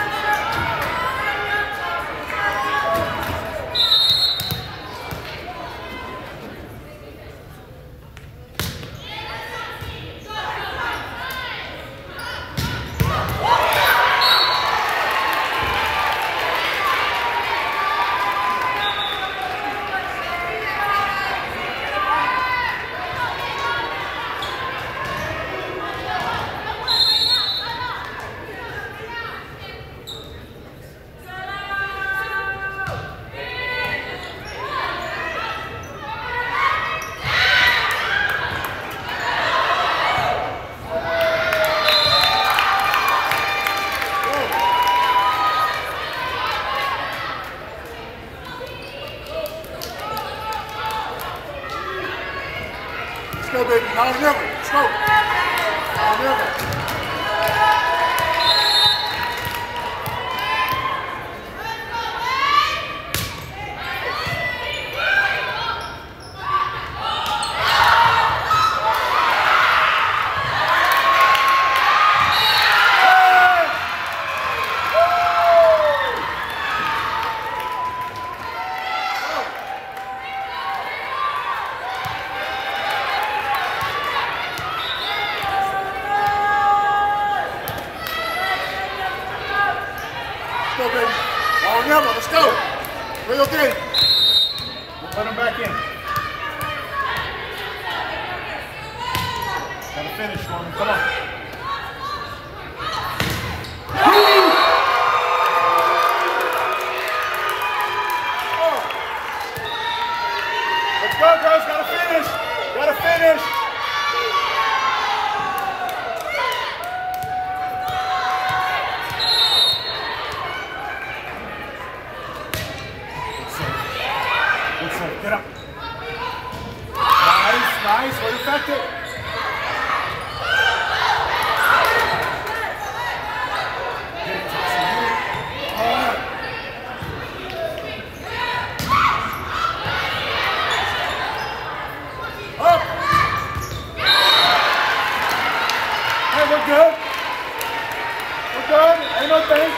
S1: Let's go, baby. Now or never. Let's go. Now or never. Let's go, baby. Now or never. Let's go. Play your game.
S2: Let him back in. Gotta finish, Gorman. Come on. Let's go, girls. Gotta finish. Gotta finish. Get up. Nice, nice. We're effective. Get it, Tassi. Hard. Up. Hey, we're good. We're good. Ain't no thing.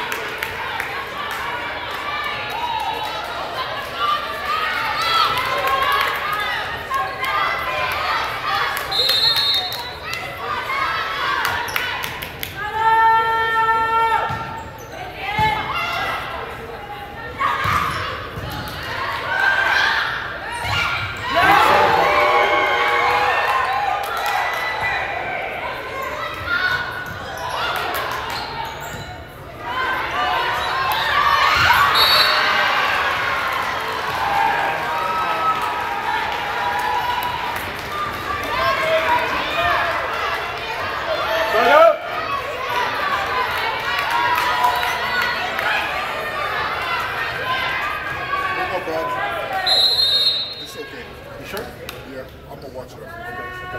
S1: It's okay.
S2: You sure?
S1: Yeah, I'm gonna watch it. Okay.
S2: Okay.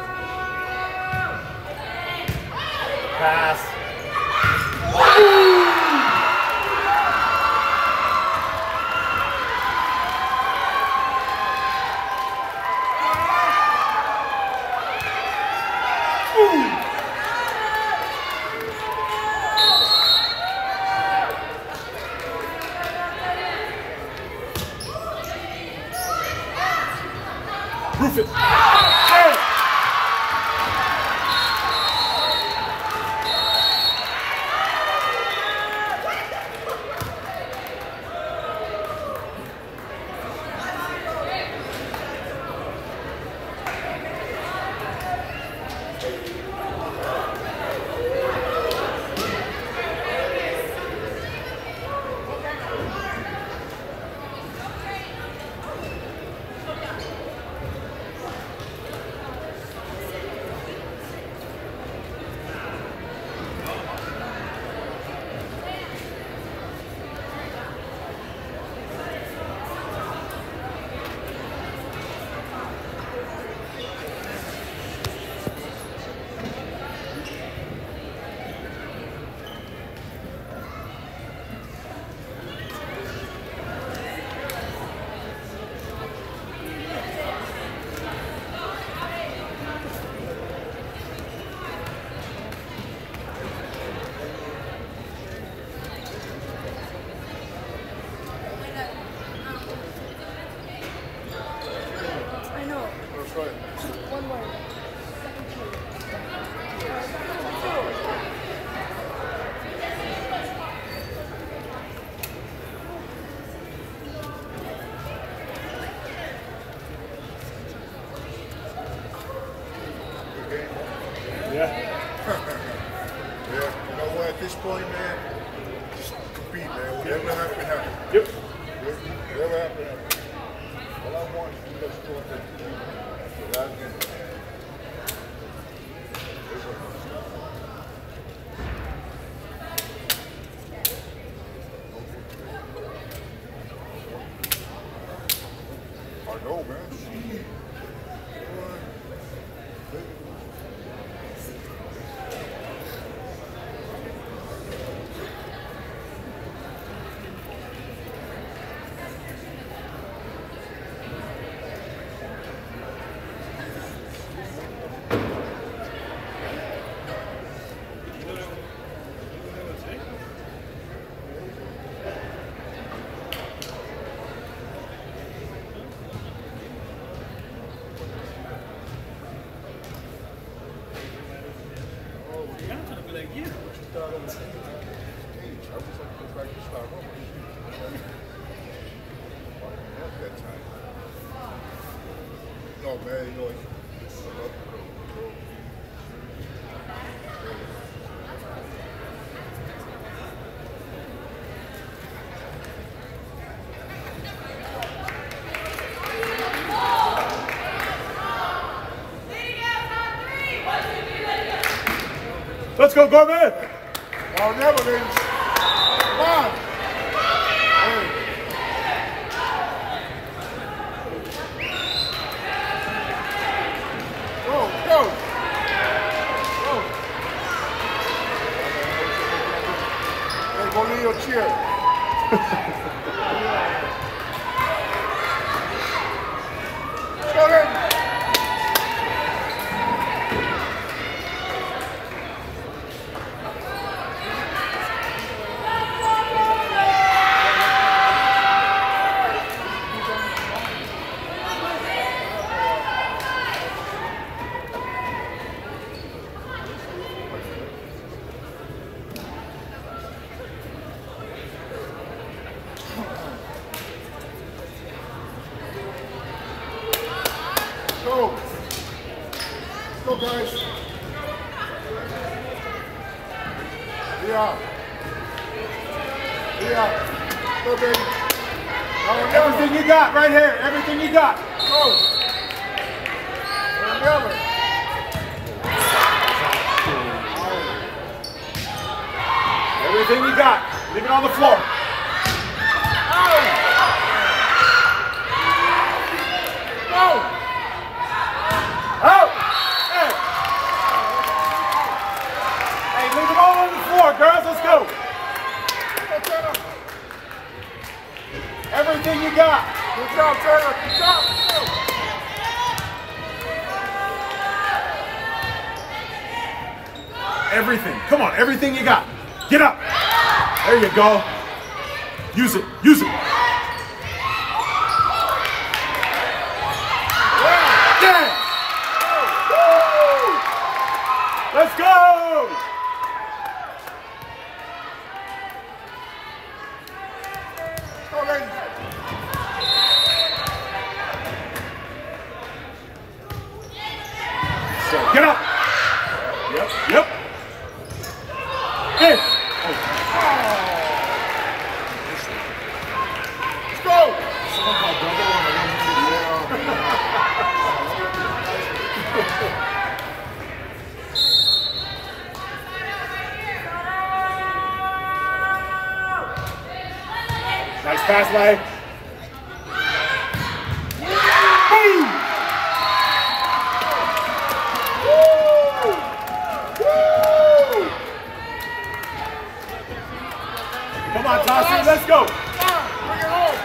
S2: Pass. Roof it. Hey!
S1: happened. All I want is to just go up there. So that is. I know, man. No, man, you know, it's a lot.
S2: Let's go, Gorman!
S1: Oh, never, ladies. Come on. Hey. Go, go. Go. Hey, go lead your cheer. Go ahead. Go. Go, guys. Yeah. Yeah. Go, baby. Oh,
S2: Everything you got right here. Everything you got.
S1: go. Never.
S2: Everything you got. Leave it on the floor.
S1: Go.
S2: Out! Hey! Hey, leave it all on the floor, girls. Let's go. Everything you got.
S1: Good job, Taylor. Good job. Go.
S2: Everything. Come on, everything you got. Get up. There you go. Use it. Use it. Yeah. Let's go.
S1: Go, ladies.
S2: So, get up. Yep. Yep. Hey.
S1: Let's go.
S2: Nice pass, Lay. Boom. Woo. Woo. Come on, Tassi, let's go.
S1: Bring it home.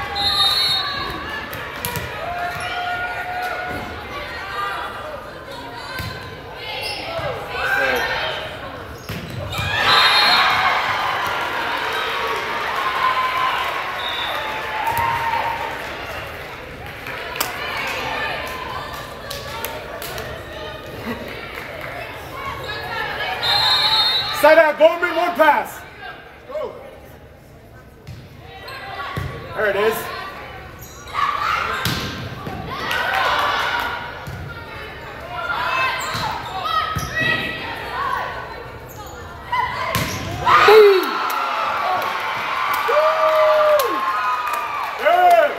S2: Side out, Gorman, one pass.
S1: Go.
S2: There it is. Boom. Woo. Good.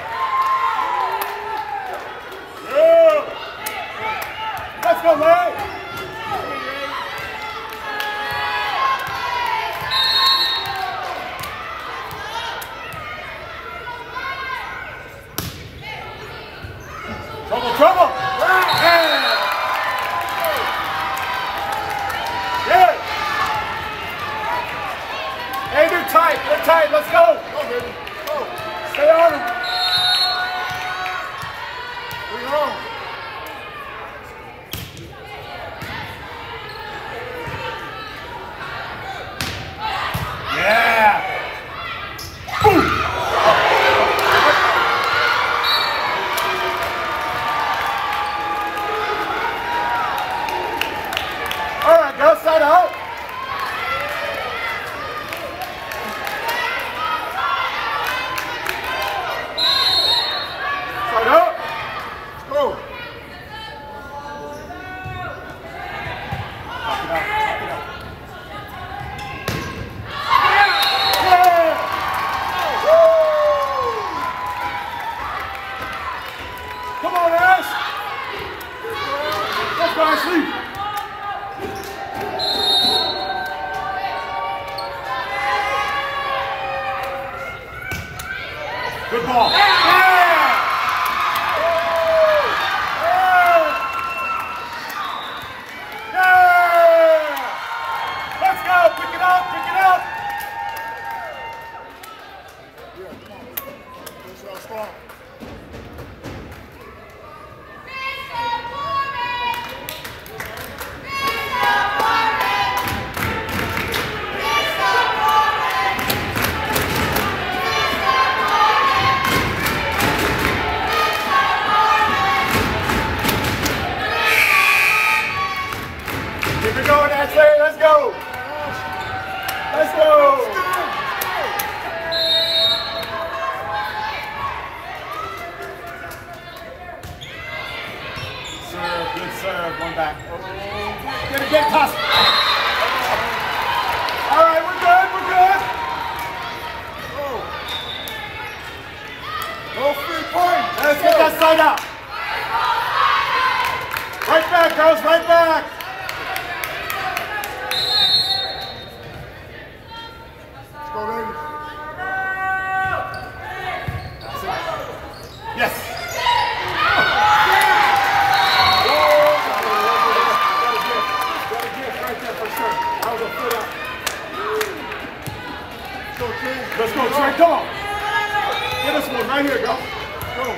S2: Let's go, Trey, come on. Get us one right here, go. Go.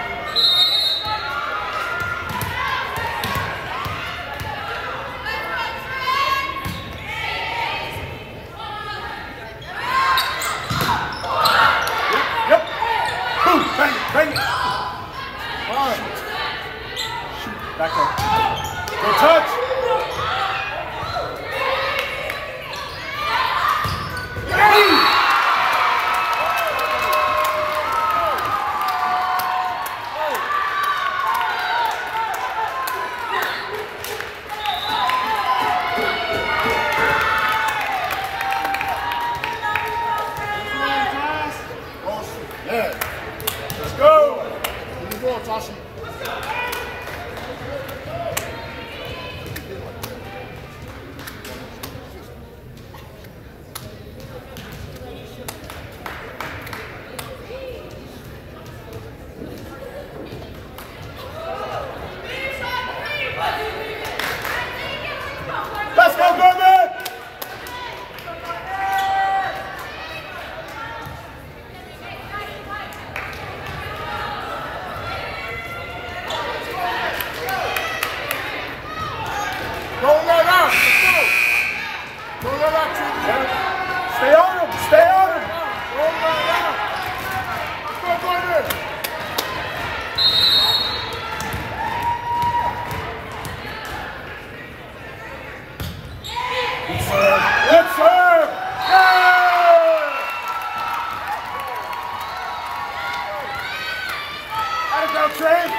S2: Yep, yep. Boom, bang it, bang it. One. Shoot, back up. Go touch. Let's go, Gorman! Don't let out! Let's go! Don't let out, Trey. Stay on him! Stay on him! Don't let out! Let's go, Gorman! Good serve! Yeah! Let it go, Trey!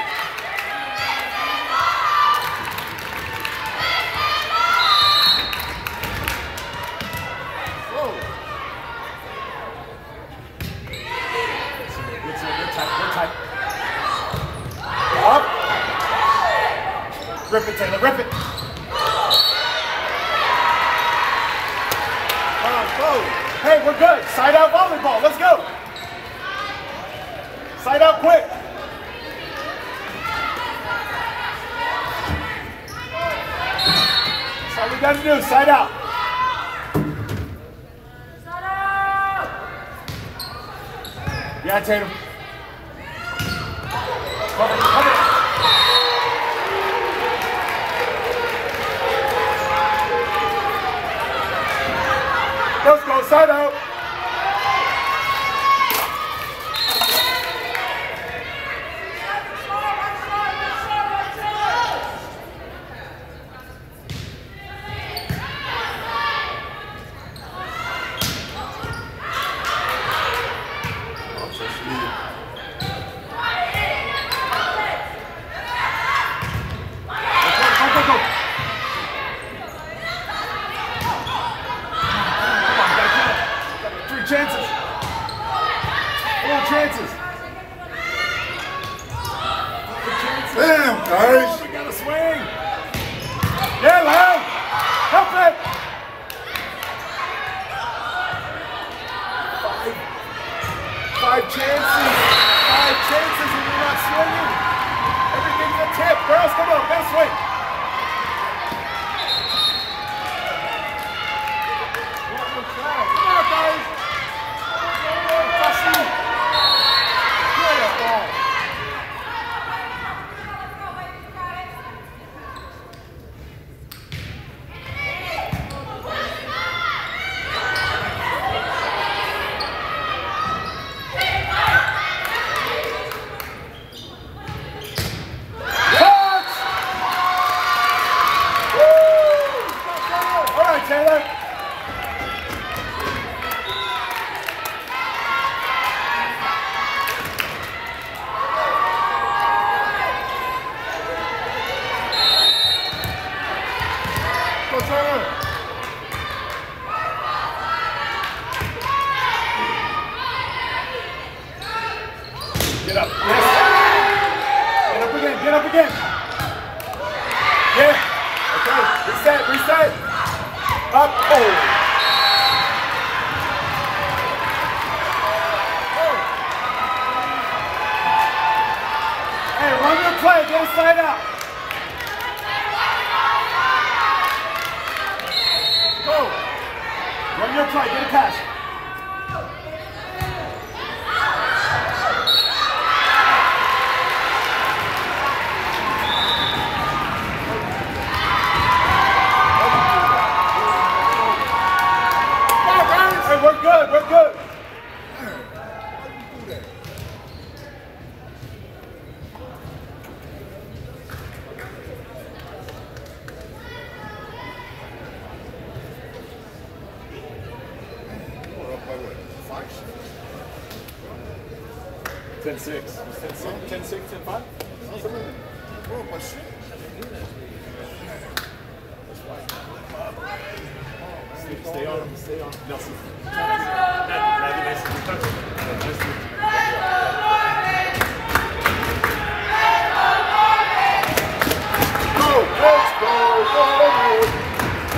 S2: Whoa! Good serve, good tight, good tight. Up! Rip it, Taylor, rip it! Hey, we're good. Side out volleyball. Let's go. Side out quick. That's all we got to do. Side out. Side out. Yeah, Tatum. Cover it. Cover it. Let's go, side out. Chances. Four chances.
S1: Damn, guys.
S2: Oh, we got a swing. Yeah, Lau. Help it. Five. Five chances. Five up. Yes. Get up again. Get up again. Yeah. Okay. Reset. Reset. Up. Oh. Hey, run your play. Get a side out. Go. Run your play. Get a pass. We're good, we're good. ten six. ten six, ten five?
S1: We're up by six.
S2: Stay on, stay on. Nelson.
S1: Go, let's go, go, go.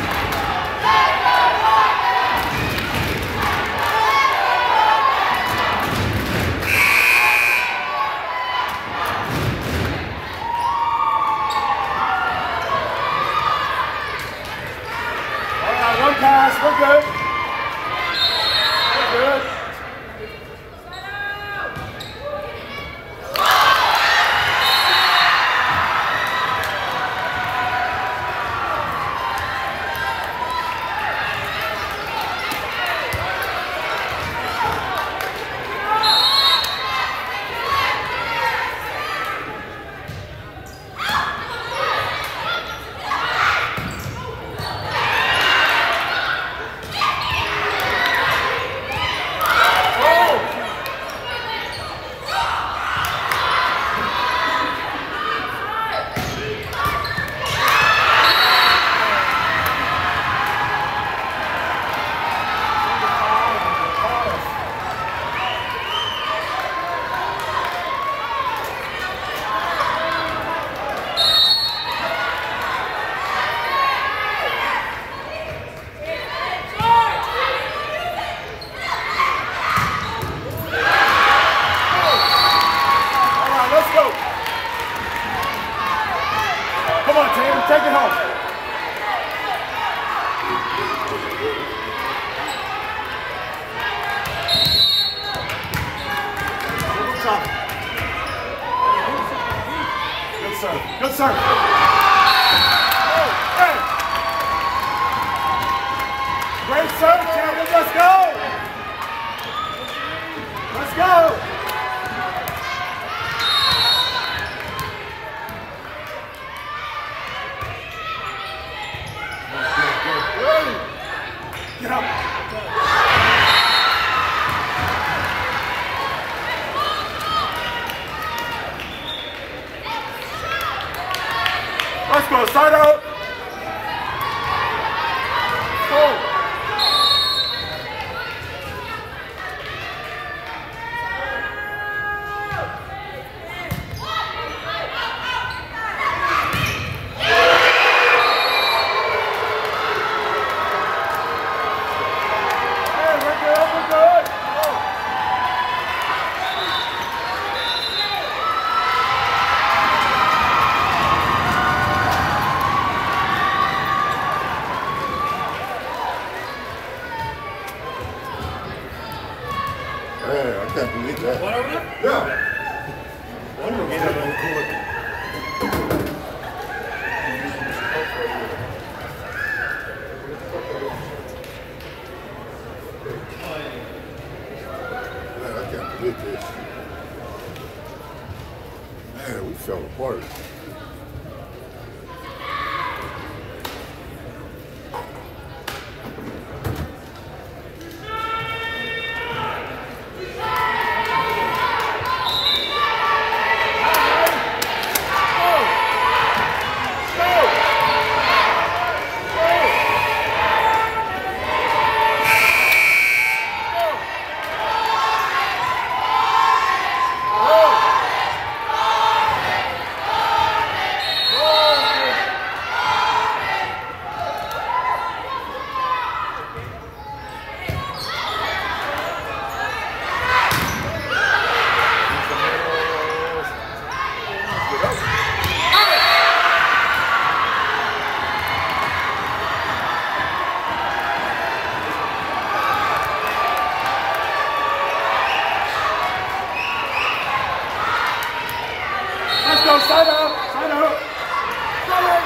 S2: One pass, we're good. We're good. Take it home. Good serve. Good serve. Oh, hey. Great serve, Cameron. Let's go. Let's go. Get up. Let's go, side out. Go.
S1: Hey, I can't believe that.
S3: What over there?
S1: Yeah.
S2: One will get up and cool it.
S1: Man, I can't believe this. Man, we fell apart.
S2: Oh! go, side out, side out. Going.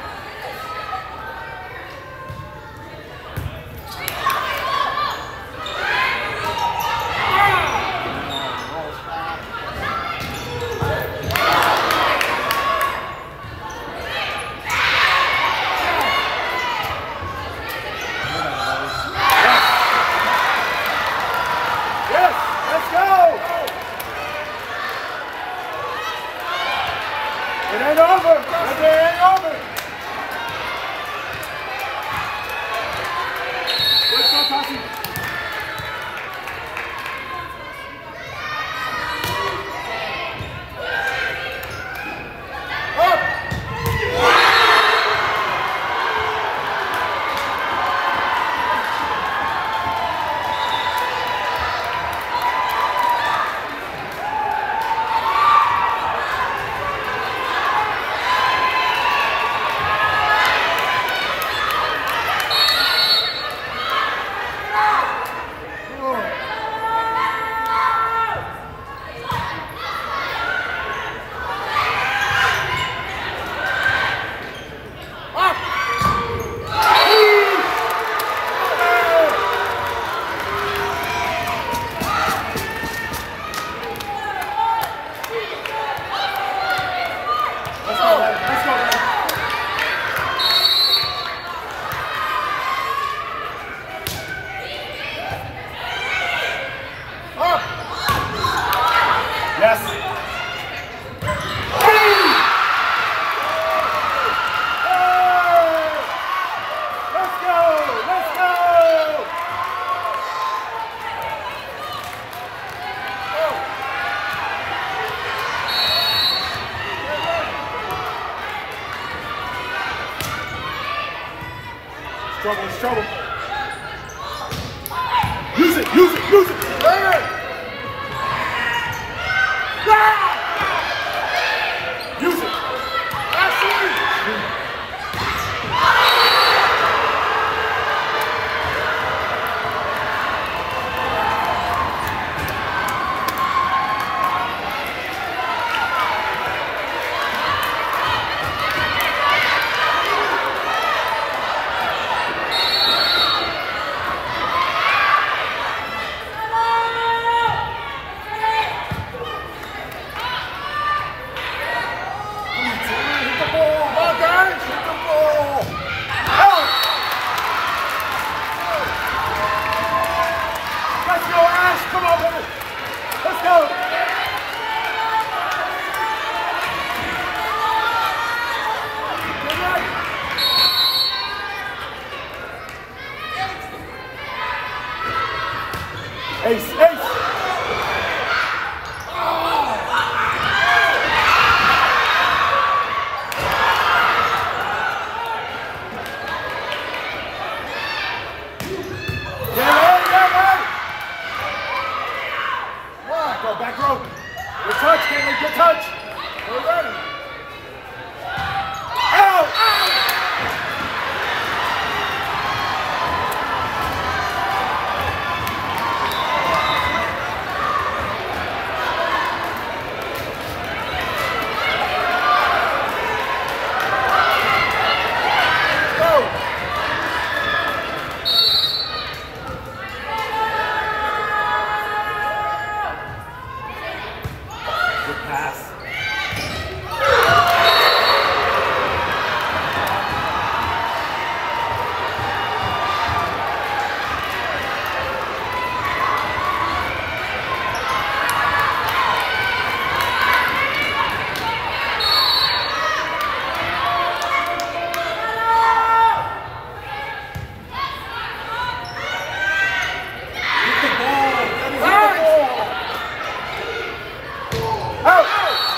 S2: It ain't over. It ain't over. Let's go, Tassi. Up. Yes. Let's go. Let's go. It's trouble. It's trouble. Use it. Use it. Use it. Hey. Use it. Come on, baby. Let's go. Ace, ace. Go back row. Good touch, Caitlin. Good touch. We're ready. Ow! Ow! Pass. Get the ball. That is the ball. Out.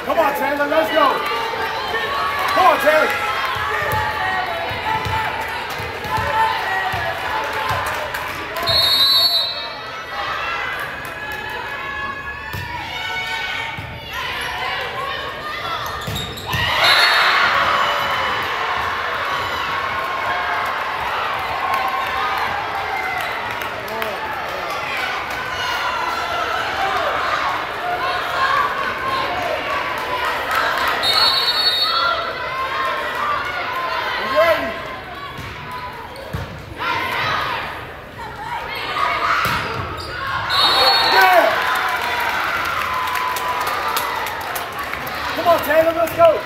S2: Come on, Taylor, let's go. Come on, Taylor. Come on, Taylor, let's go.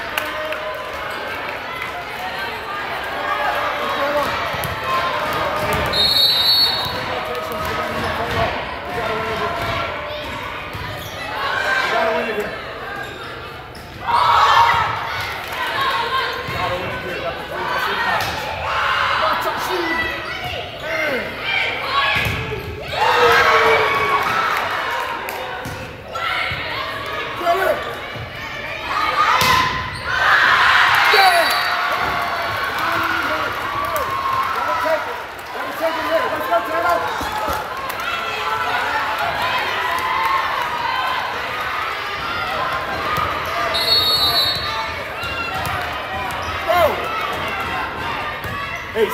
S2: Ace.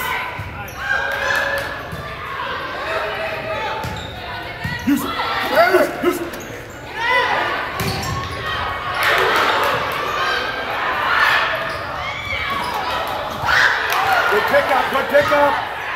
S2: Use it. Use it. Use it. Good pick up. Good pick up.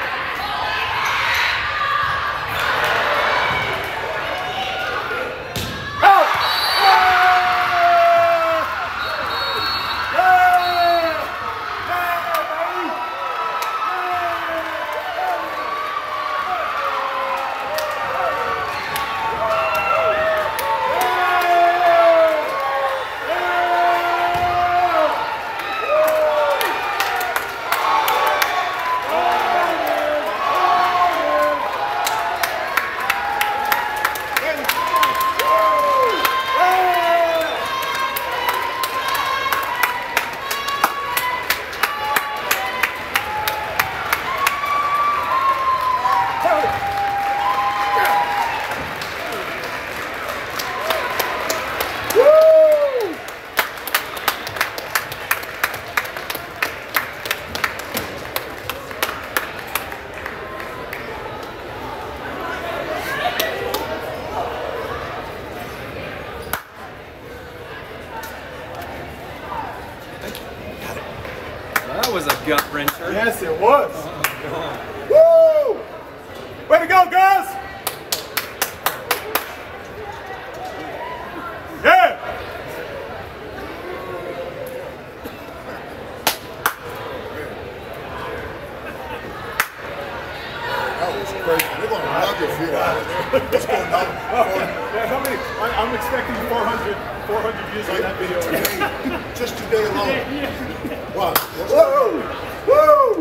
S3: That was a gut wrencher.
S2: Yes, it was.
S3: Oh,
S2: Woo! Way to go, guys! Yeah!
S1: That was crazy. They're going to knock your feet out. Let's go now.
S2: Yeah, how many? I, I'm expecting four hundred, four hundred views on that video.
S1: Today, just today alone.
S2: Yeah.
S1: Wow. Whoa! Whoa!